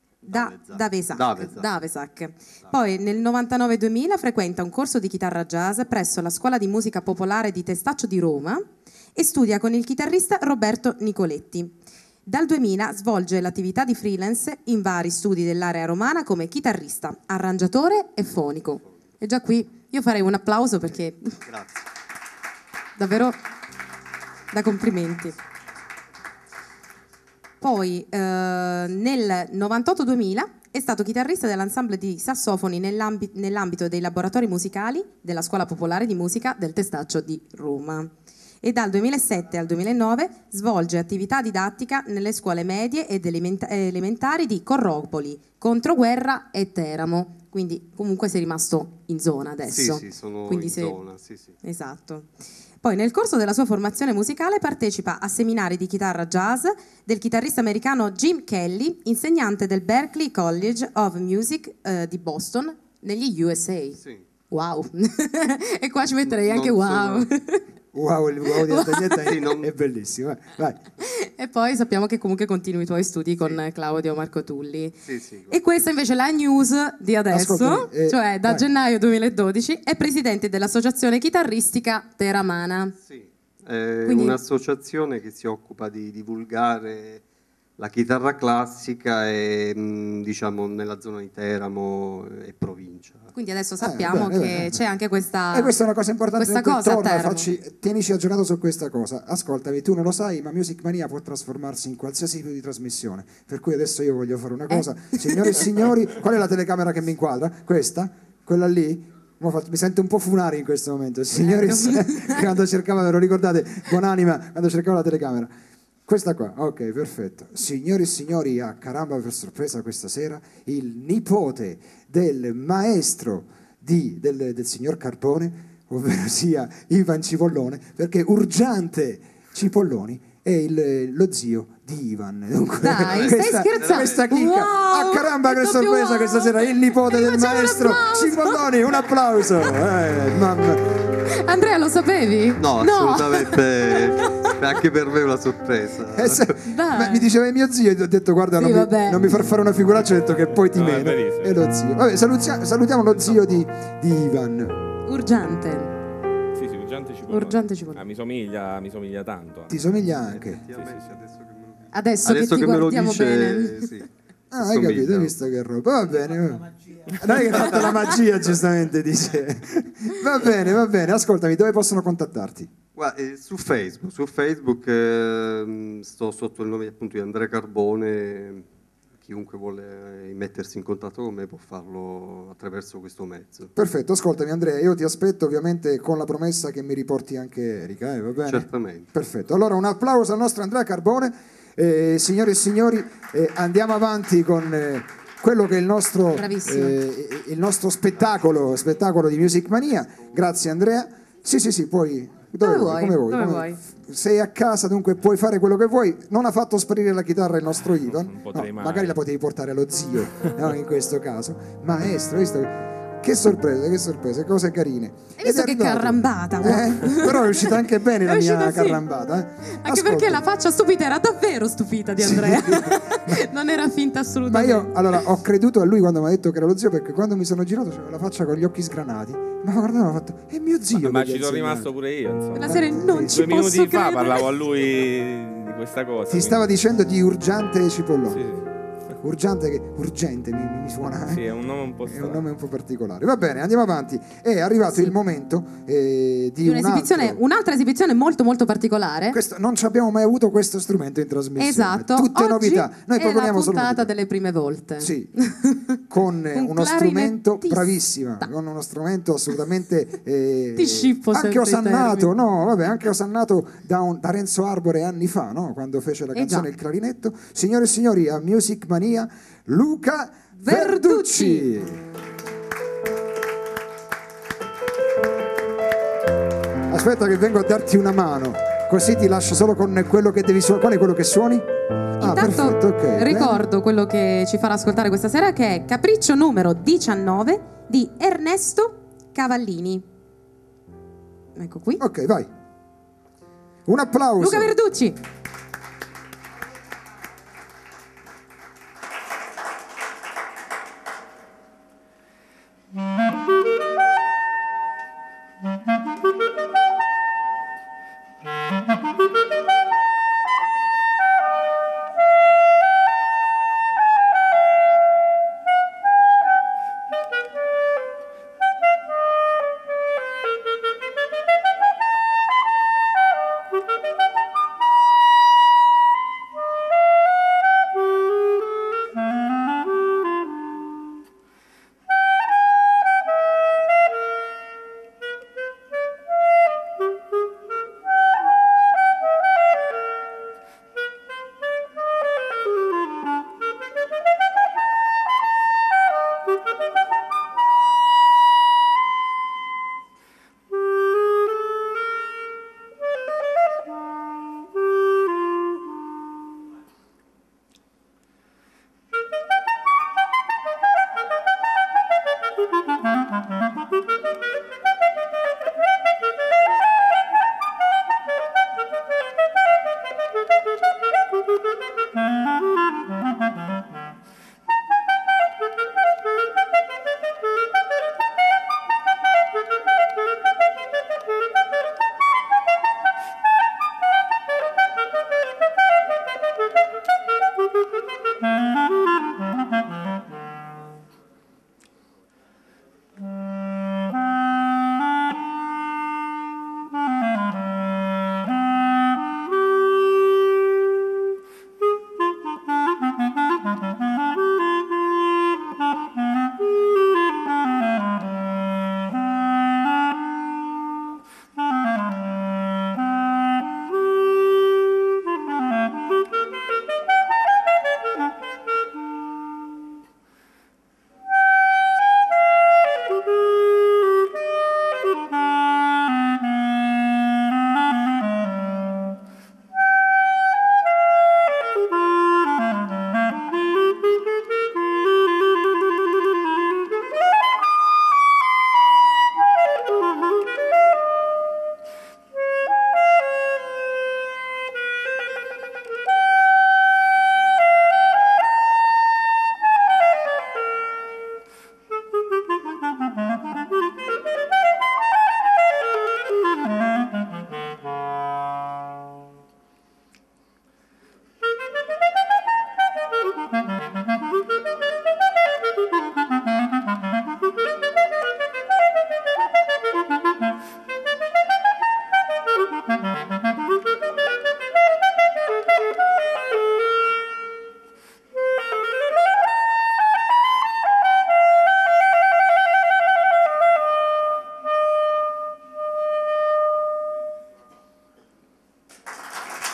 Davesac. Poi nel 99-2000 frequenta un corso di chitarra jazz presso la Scuola di Musica Popolare di Testaccio di Roma e studia con il chitarrista Roberto Nicoletti. Dal 2000 svolge l'attività di freelance in vari studi dell'area romana come chitarrista, arrangiatore e fonico. E già qui io farei un applauso, perché davvero da complimenti. Poi nel 98-2000 è stato chitarrista dell'ensemble di sassofoni nell'ambito dei laboratori musicali della Scuola Popolare di Musica del Testaccio di Roma. E dal 2007 al 2009 svolge attività didattica nelle scuole medie ed elementari di Corropoli, Controguerra e Teramo. Quindi comunque sei rimasto in zona adesso. Sì, sono quindi in zona, sì. Esatto. Poi nel corso della sua formazione musicale partecipa a seminari di chitarra jazz del chitarrista americano Jim Kelly, insegnante del Berklee College of Music di Boston, negli USA. Sì. Wow! E qua ci metterei anche wow! Wow, il wow di Antonietta è bellissimo. Vai. E poi sappiamo che comunque continui i tuoi studi con Claudio Marcotulli. Sì. E questa invece è la news di adesso, Ascoltami, cioè da vai. gennaio 2012 è presidente dell'associazione chitarristica Teramana. Sì, è Quindi- un'associazione che si occupa di divulgare la chitarra classica e diciamo nella zona di Teramo e provincia. Quindi adesso sappiamo bene, che bene. c'è anche questa E questa è una cosa importante. questa dunque, cosa a torna, Teramo. tienici aggiornato su questa cosa. Ascoltami, tu non lo sai, ma Music Mania può trasformarsi in qualsiasi tipo di trasmissione. Per cui adesso io voglio fare una cosa. Signore e signori, qual è la telecamera che mi inquadra? Questa? Quella lì? Mi sento un po' Funari in questo momento. Signori, quando cercavo, ve lo ricordate, Buonanima, quando cercavo la telecamera. Questa qua, ok, perfetto. Signori e signori, a caramba per sorpresa questa sera, il nipote del maestro del signor Carbone, ovvero sia Ivan Cipollone, perché Urgente Cipolloni è lo zio di Ivan. Dunque, Dai, stai scherzando? Questa chicca. Wow, A caramba che che sorpresa wow. questa sera, il nipote del Facciamo un maestro applauso. Cipolloni, un applauso. Mamma. Andrea, lo sapevi? No, assolutamente. Anche per me è una sorpresa. Dai. Mi diceva mio zio, e ti ho detto guarda, Sì, vabbè. non mi far fare una figuraccia, ho detto che poi ti No, è meno. verissimo. E lo zio. Vabbè, salutiamo lo zio di Ivan. Urgente. Sì, Urgente Cipollone. Urgente Cipollone. Mi somiglia tanto. Ti somiglia anche. Effettivamente, Adesso che ti me lo guardiamo dice, bene. sì. Ah, hai capito, hai visto che roba. Va bene. Non è che hai fatto la magia, giustamente dice. Va bene. Ascoltami, dove possono contattarti? Guarda, su Facebook sto sotto il nome appunto di Andrea Carbone. Chiunque vuole mettersi in contatto con me può farlo attraverso questo mezzo. Perfetto, ascoltami Andrea, io ti aspetto ovviamente con la promessa che mi riporti anche Erika, va bene? Certamente. Perfetto, allora un applauso al nostro Andrea Carbone. Signore e signori, andiamo avanti con quello che è il nostro spettacolo di Music Mania. Grazie Andrea. Sì, puoi. Dove vuoi, come vuoi. Dove vuoi. Sei a casa, dunque puoi fare quello che vuoi. Non ha fatto sparire la chitarra il nostro Ivan. Non potrei mai. Magari la potevi portare allo zio, no, in questo caso. Maestro, visto? Che sorprese, cose carine. Hai visto Ed è che arrivato. carrambata? Però è uscita anche bene la È mia uscita, sì. carrambata. Anche Ascolta. perché la faccia stupita era davvero stupita di Andrea. Non era finta Ma assolutamente. io allora ho creduto a lui quando mi ha detto che era lo zio, perché quando mi sono girato c'aveva la faccia con gli occhi sgranati. Ma guardato mi ha fatto è mio zio. Ma che gli ci ha sono insegnato. rimasto pure io, insomma. Quella serie non ci 2 minuti posso fa credere. parlavo a lui di questa cosa. Ti quindi- stava dicendo di Urgente Cipollone. Sì, Urgente mi suona. sì, è un nome un po' È un strano. nome un po' particolare. Va bene, andiamo avanti. È arrivato il momento di Di un'altra esibizione molto molto particolare. Non ci abbiamo mai avuto questo strumento in trasmissione. Esatto. Tutte Oggi novità. Noi è proponiamo la solo puntata novità. delle prime volte. Sì, con uno strumento bravissima, con uno strumento assolutamente Ti scippo anche sempre i osannato, termini. no, vabbè, anche osannato da Renzo Arbore anni fa, no? Quando fece la canzone già. Il clarinetto. Signore e signori, a Music Mania Luca Verducci. Aspetta che vengo a darti una mano, così ti lascio solo con quello che devi suonare. Qual è quello che suoni? Intanto perfetto, ok. ricordo quello che ci farà ascoltare questa sera, che è Capriccio numero 19 di Ernesto Cavallini. Ecco qui. Ok, vai. Un applauso. Luca Verducci.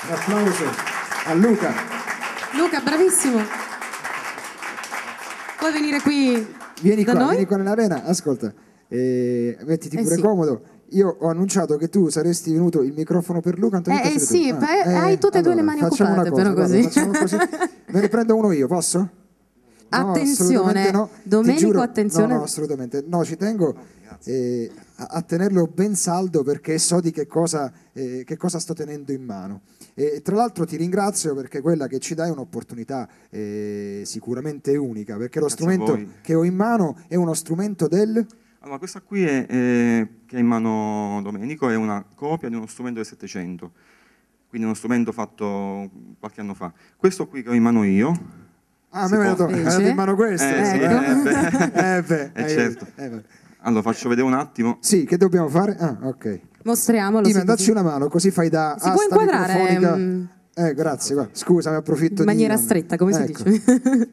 Un applauso a Luca. Luca, bravissimo. Puoi venire qui Vieni da qua, noi? vieni qua nell'arena, ascolta, mettiti pure sì. comodo. Io ho annunciato che tu saresti venuto, il microfono per Luca, Antonietta sei tu. Sì, hai tutte e due le mani facciamo occupate, una cosa, però guarda, così. facciamo così. Me ne prendo uno io, posso? No, Attenzione, assolutamente no. Ti Domenico, giuro, attenzione. No, assolutamente. No, ci tengo a tenerlo ben saldo perché so di che cosa sto tenendo in mano. E tra l'altro ti ringrazio perché quella che ci dai è un'opportunità sicuramente unica, perché lo Grazie a strumento voi. che ho in mano è uno strumento del... Allora, questa qui che ha in mano Domenico è una copia di uno strumento del Settecento, quindi uno strumento fatto qualche anno fa. Questo qui che ho in mano io... Ah, a me mi hai dato in mano questo. Sì, beh. certo. Allora, faccio vedere un attimo. Sì, che dobbiamo fare? Ah, ok. Mostriamolo. Ivan, dacci una mano, così fai da Si può asta inquadrare microfonica. Grazie, guarda. Scusa, mi approfitto in maniera di Ivan. stretta, come si Ecco. dice.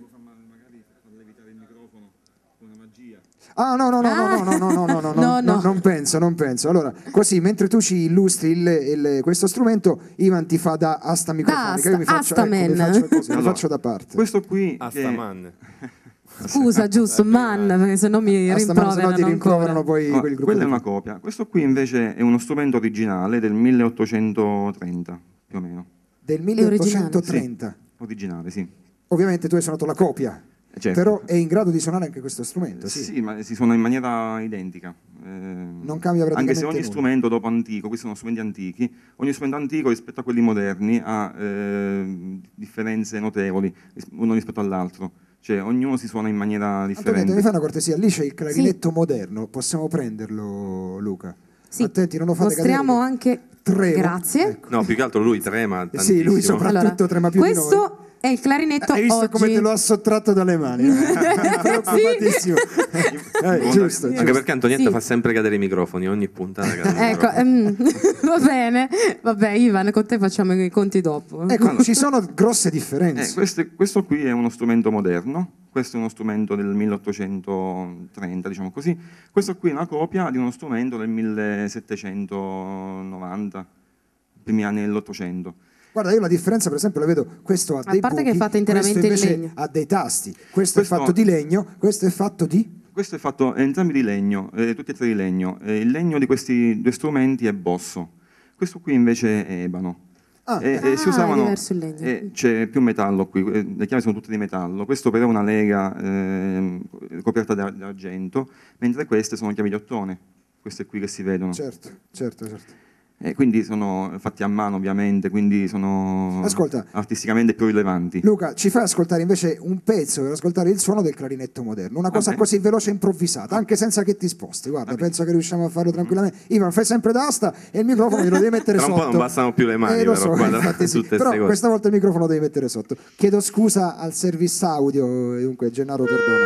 Ah, no, non penso. Allora, così, mentre tu ci illustri questo strumento, Ivan ti fa da asta microfonica. Io mi faccio, Astaman. mi faccio così, mi Allora, faccio da parte. Questo qui... Astaman. Scusa, giusto, man, perché se no mi Astaman, se no ti rimproverano ancora. poi No, quel gruppo. quella è di- una copia. Questo qui invece è uno strumento originale del 1830, più o meno. Del 1830. Originale, sì. Ovviamente tu hai suonato la copia, Certo. però è in grado di suonare anche questo strumento, sì. Sì, ma si suona in maniera identica. Non cambia praticamente Anche se ogni nulla. strumento dopo antico, questi sono strumenti antichi, ogni strumento antico rispetto a quelli moderni ha differenze notevoli uno rispetto all'altro. Cioè ognuno si suona in maniera Antonietta, differente. mi fai una cortesia? Lì c'è il clarinetto moderno, possiamo prenderlo, Luca? Sì. Attenti, non lo fate Mostriamo cadere. anche. Tremo. Grazie. No, più che altro lui trema tantissimo. Sì, lui soprattutto trema più di noi. Questo è il clarinetto Hai visto oggi. come te lo ha sottratto dalle mani? Preoccupatissimo. Giusto. Anche perché Antonietta Sì. fa sempre cadere i microfoni, ogni puntata cade il Ecco, microfono. va bene. Vabbè, Ivan, con te facciamo i conti dopo. Ecco, ci sono grosse differenze. Questo qui è uno strumento moderno, questo è uno strumento del 1830, diciamo così. Questo qui è una copia di uno strumento del 1790, primi anni dell'Ottocento. Guarda, io la differenza per esempio la vedo, questo ha A dei parte che buchi, è fatto interamente questo in invece legno. ha dei tasti, questo è fatto di legno, questo è fatto di... Questo è fatto entrambi di legno, tutti e tre di legno. Il legno di questi due strumenti è bosso, questo qui invece è ebano. Si è usavano, diverso il legno. c'è più metallo qui, le chiavi sono tutte di metallo, questo però è una lega coperta d'argento, mentre queste sono chiavi di ottone, queste qui che si vedono. Certo. Quindi sono fatti a mano ovviamente, quindi sono Ascolta. artisticamente più rilevanti. Luca, ci fai ascoltare invece un pezzo per ascoltare il suono del clarinetto moderno, una cosa così veloce e improvvisata, anche senza che ti sposti, guarda, penso che riusciamo a farlo tranquillamente. Ivan, fai sempre d'asta e il microfono glielo devi mettere Tra un sotto. po' non bastano più le mani, lo però, so, qua, infatti su sì. tutte Però ste cose. questa volta il microfono lo devi mettere sotto. Chiedo scusa al service audio, dunque Gennaro perdonami.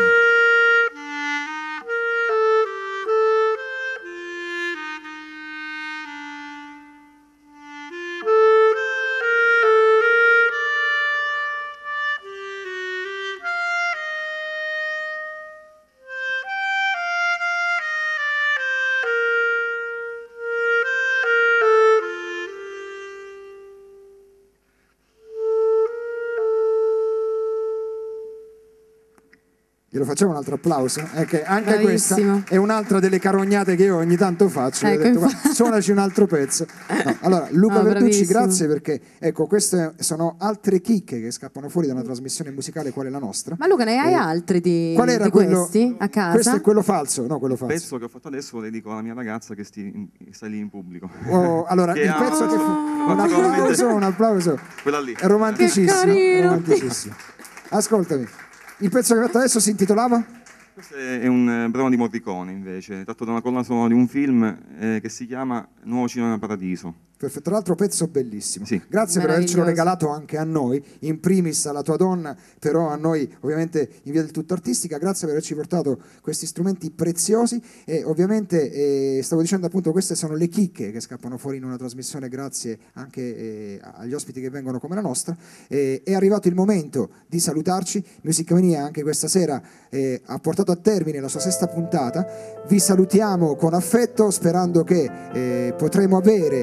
Glielo facciamo un altro applauso? Che anche questa Bravissimo. è un'altra delle carognate che io ogni tanto faccio. Ecco, Gli ho detto, "Guarda, suonaci un altro pezzo." No, allora, Luca No, Verducci, bravissimo. grazie perché ecco, queste sono altre chicche che scappano fuori da una trasmissione musicale quale la nostra. Ma Luca, ne hai altri di, Qual era di quello? questi a casa? Questo è quello falso, no, quello Il falso. pezzo che ho fatto adesso lo dedico alla mia ragazza che sta lì in pubblico. Oh, allora, Che il ha- pezzo che un applauso. Quella lì. È romanticissimo, Che carino. romanticissimo. Ascoltami, il pezzo che hai fatto adesso si intitolava? Questo è un brano di Morricone invece, tratto da una colonna sonora di un film che si chiama Nuovo Cinema Paradiso. Perfetto, tra l'altro pezzo bellissimo. Sì. Grazie per avercelo Meraviglioso. regalato anche a noi, in primis alla tua donna, però a noi ovviamente in via del tutto artistica. Grazie per averci portato questi strumenti preziosi e ovviamente stavo dicendo appunto queste sono le chicche che scappano fuori in una trasmissione grazie anche agli ospiti che vengono come la nostra. È arrivato il momento di salutarci. Music Mania anche questa sera ha portato a termine la sua sesta puntata. Vi salutiamo con affetto sperando che potremo avere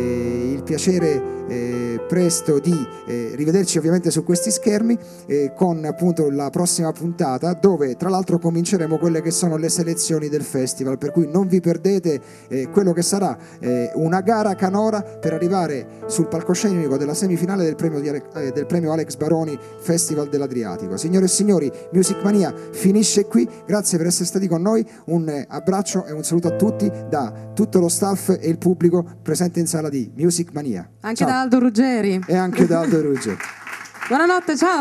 il piacere presto di rivederci ovviamente su questi schermi con appunto la prossima puntata, dove tra l'altro cominceremo quelle che sono le selezioni del festival, per cui non vi perdete quello che sarà una gara canora per arrivare sul palcoscenico della semifinale del premio Alex Baroni Festival dell'Adriatico. Signore e signori, Music Mania finisce qui, grazie per essere stati con noi, un abbraccio e un saluto a tutti da tutto lo staff e il pubblico presente in sala di Music Mania. Anche Ciao. da Aldo Ruggeri. E anche da Aldo Ruggeri. Buonanotte, ciao.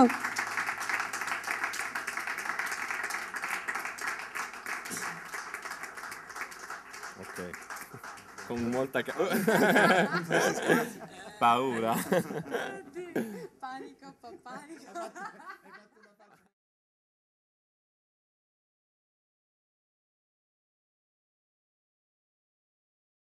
Ok. Con molta paura. Panico, panico.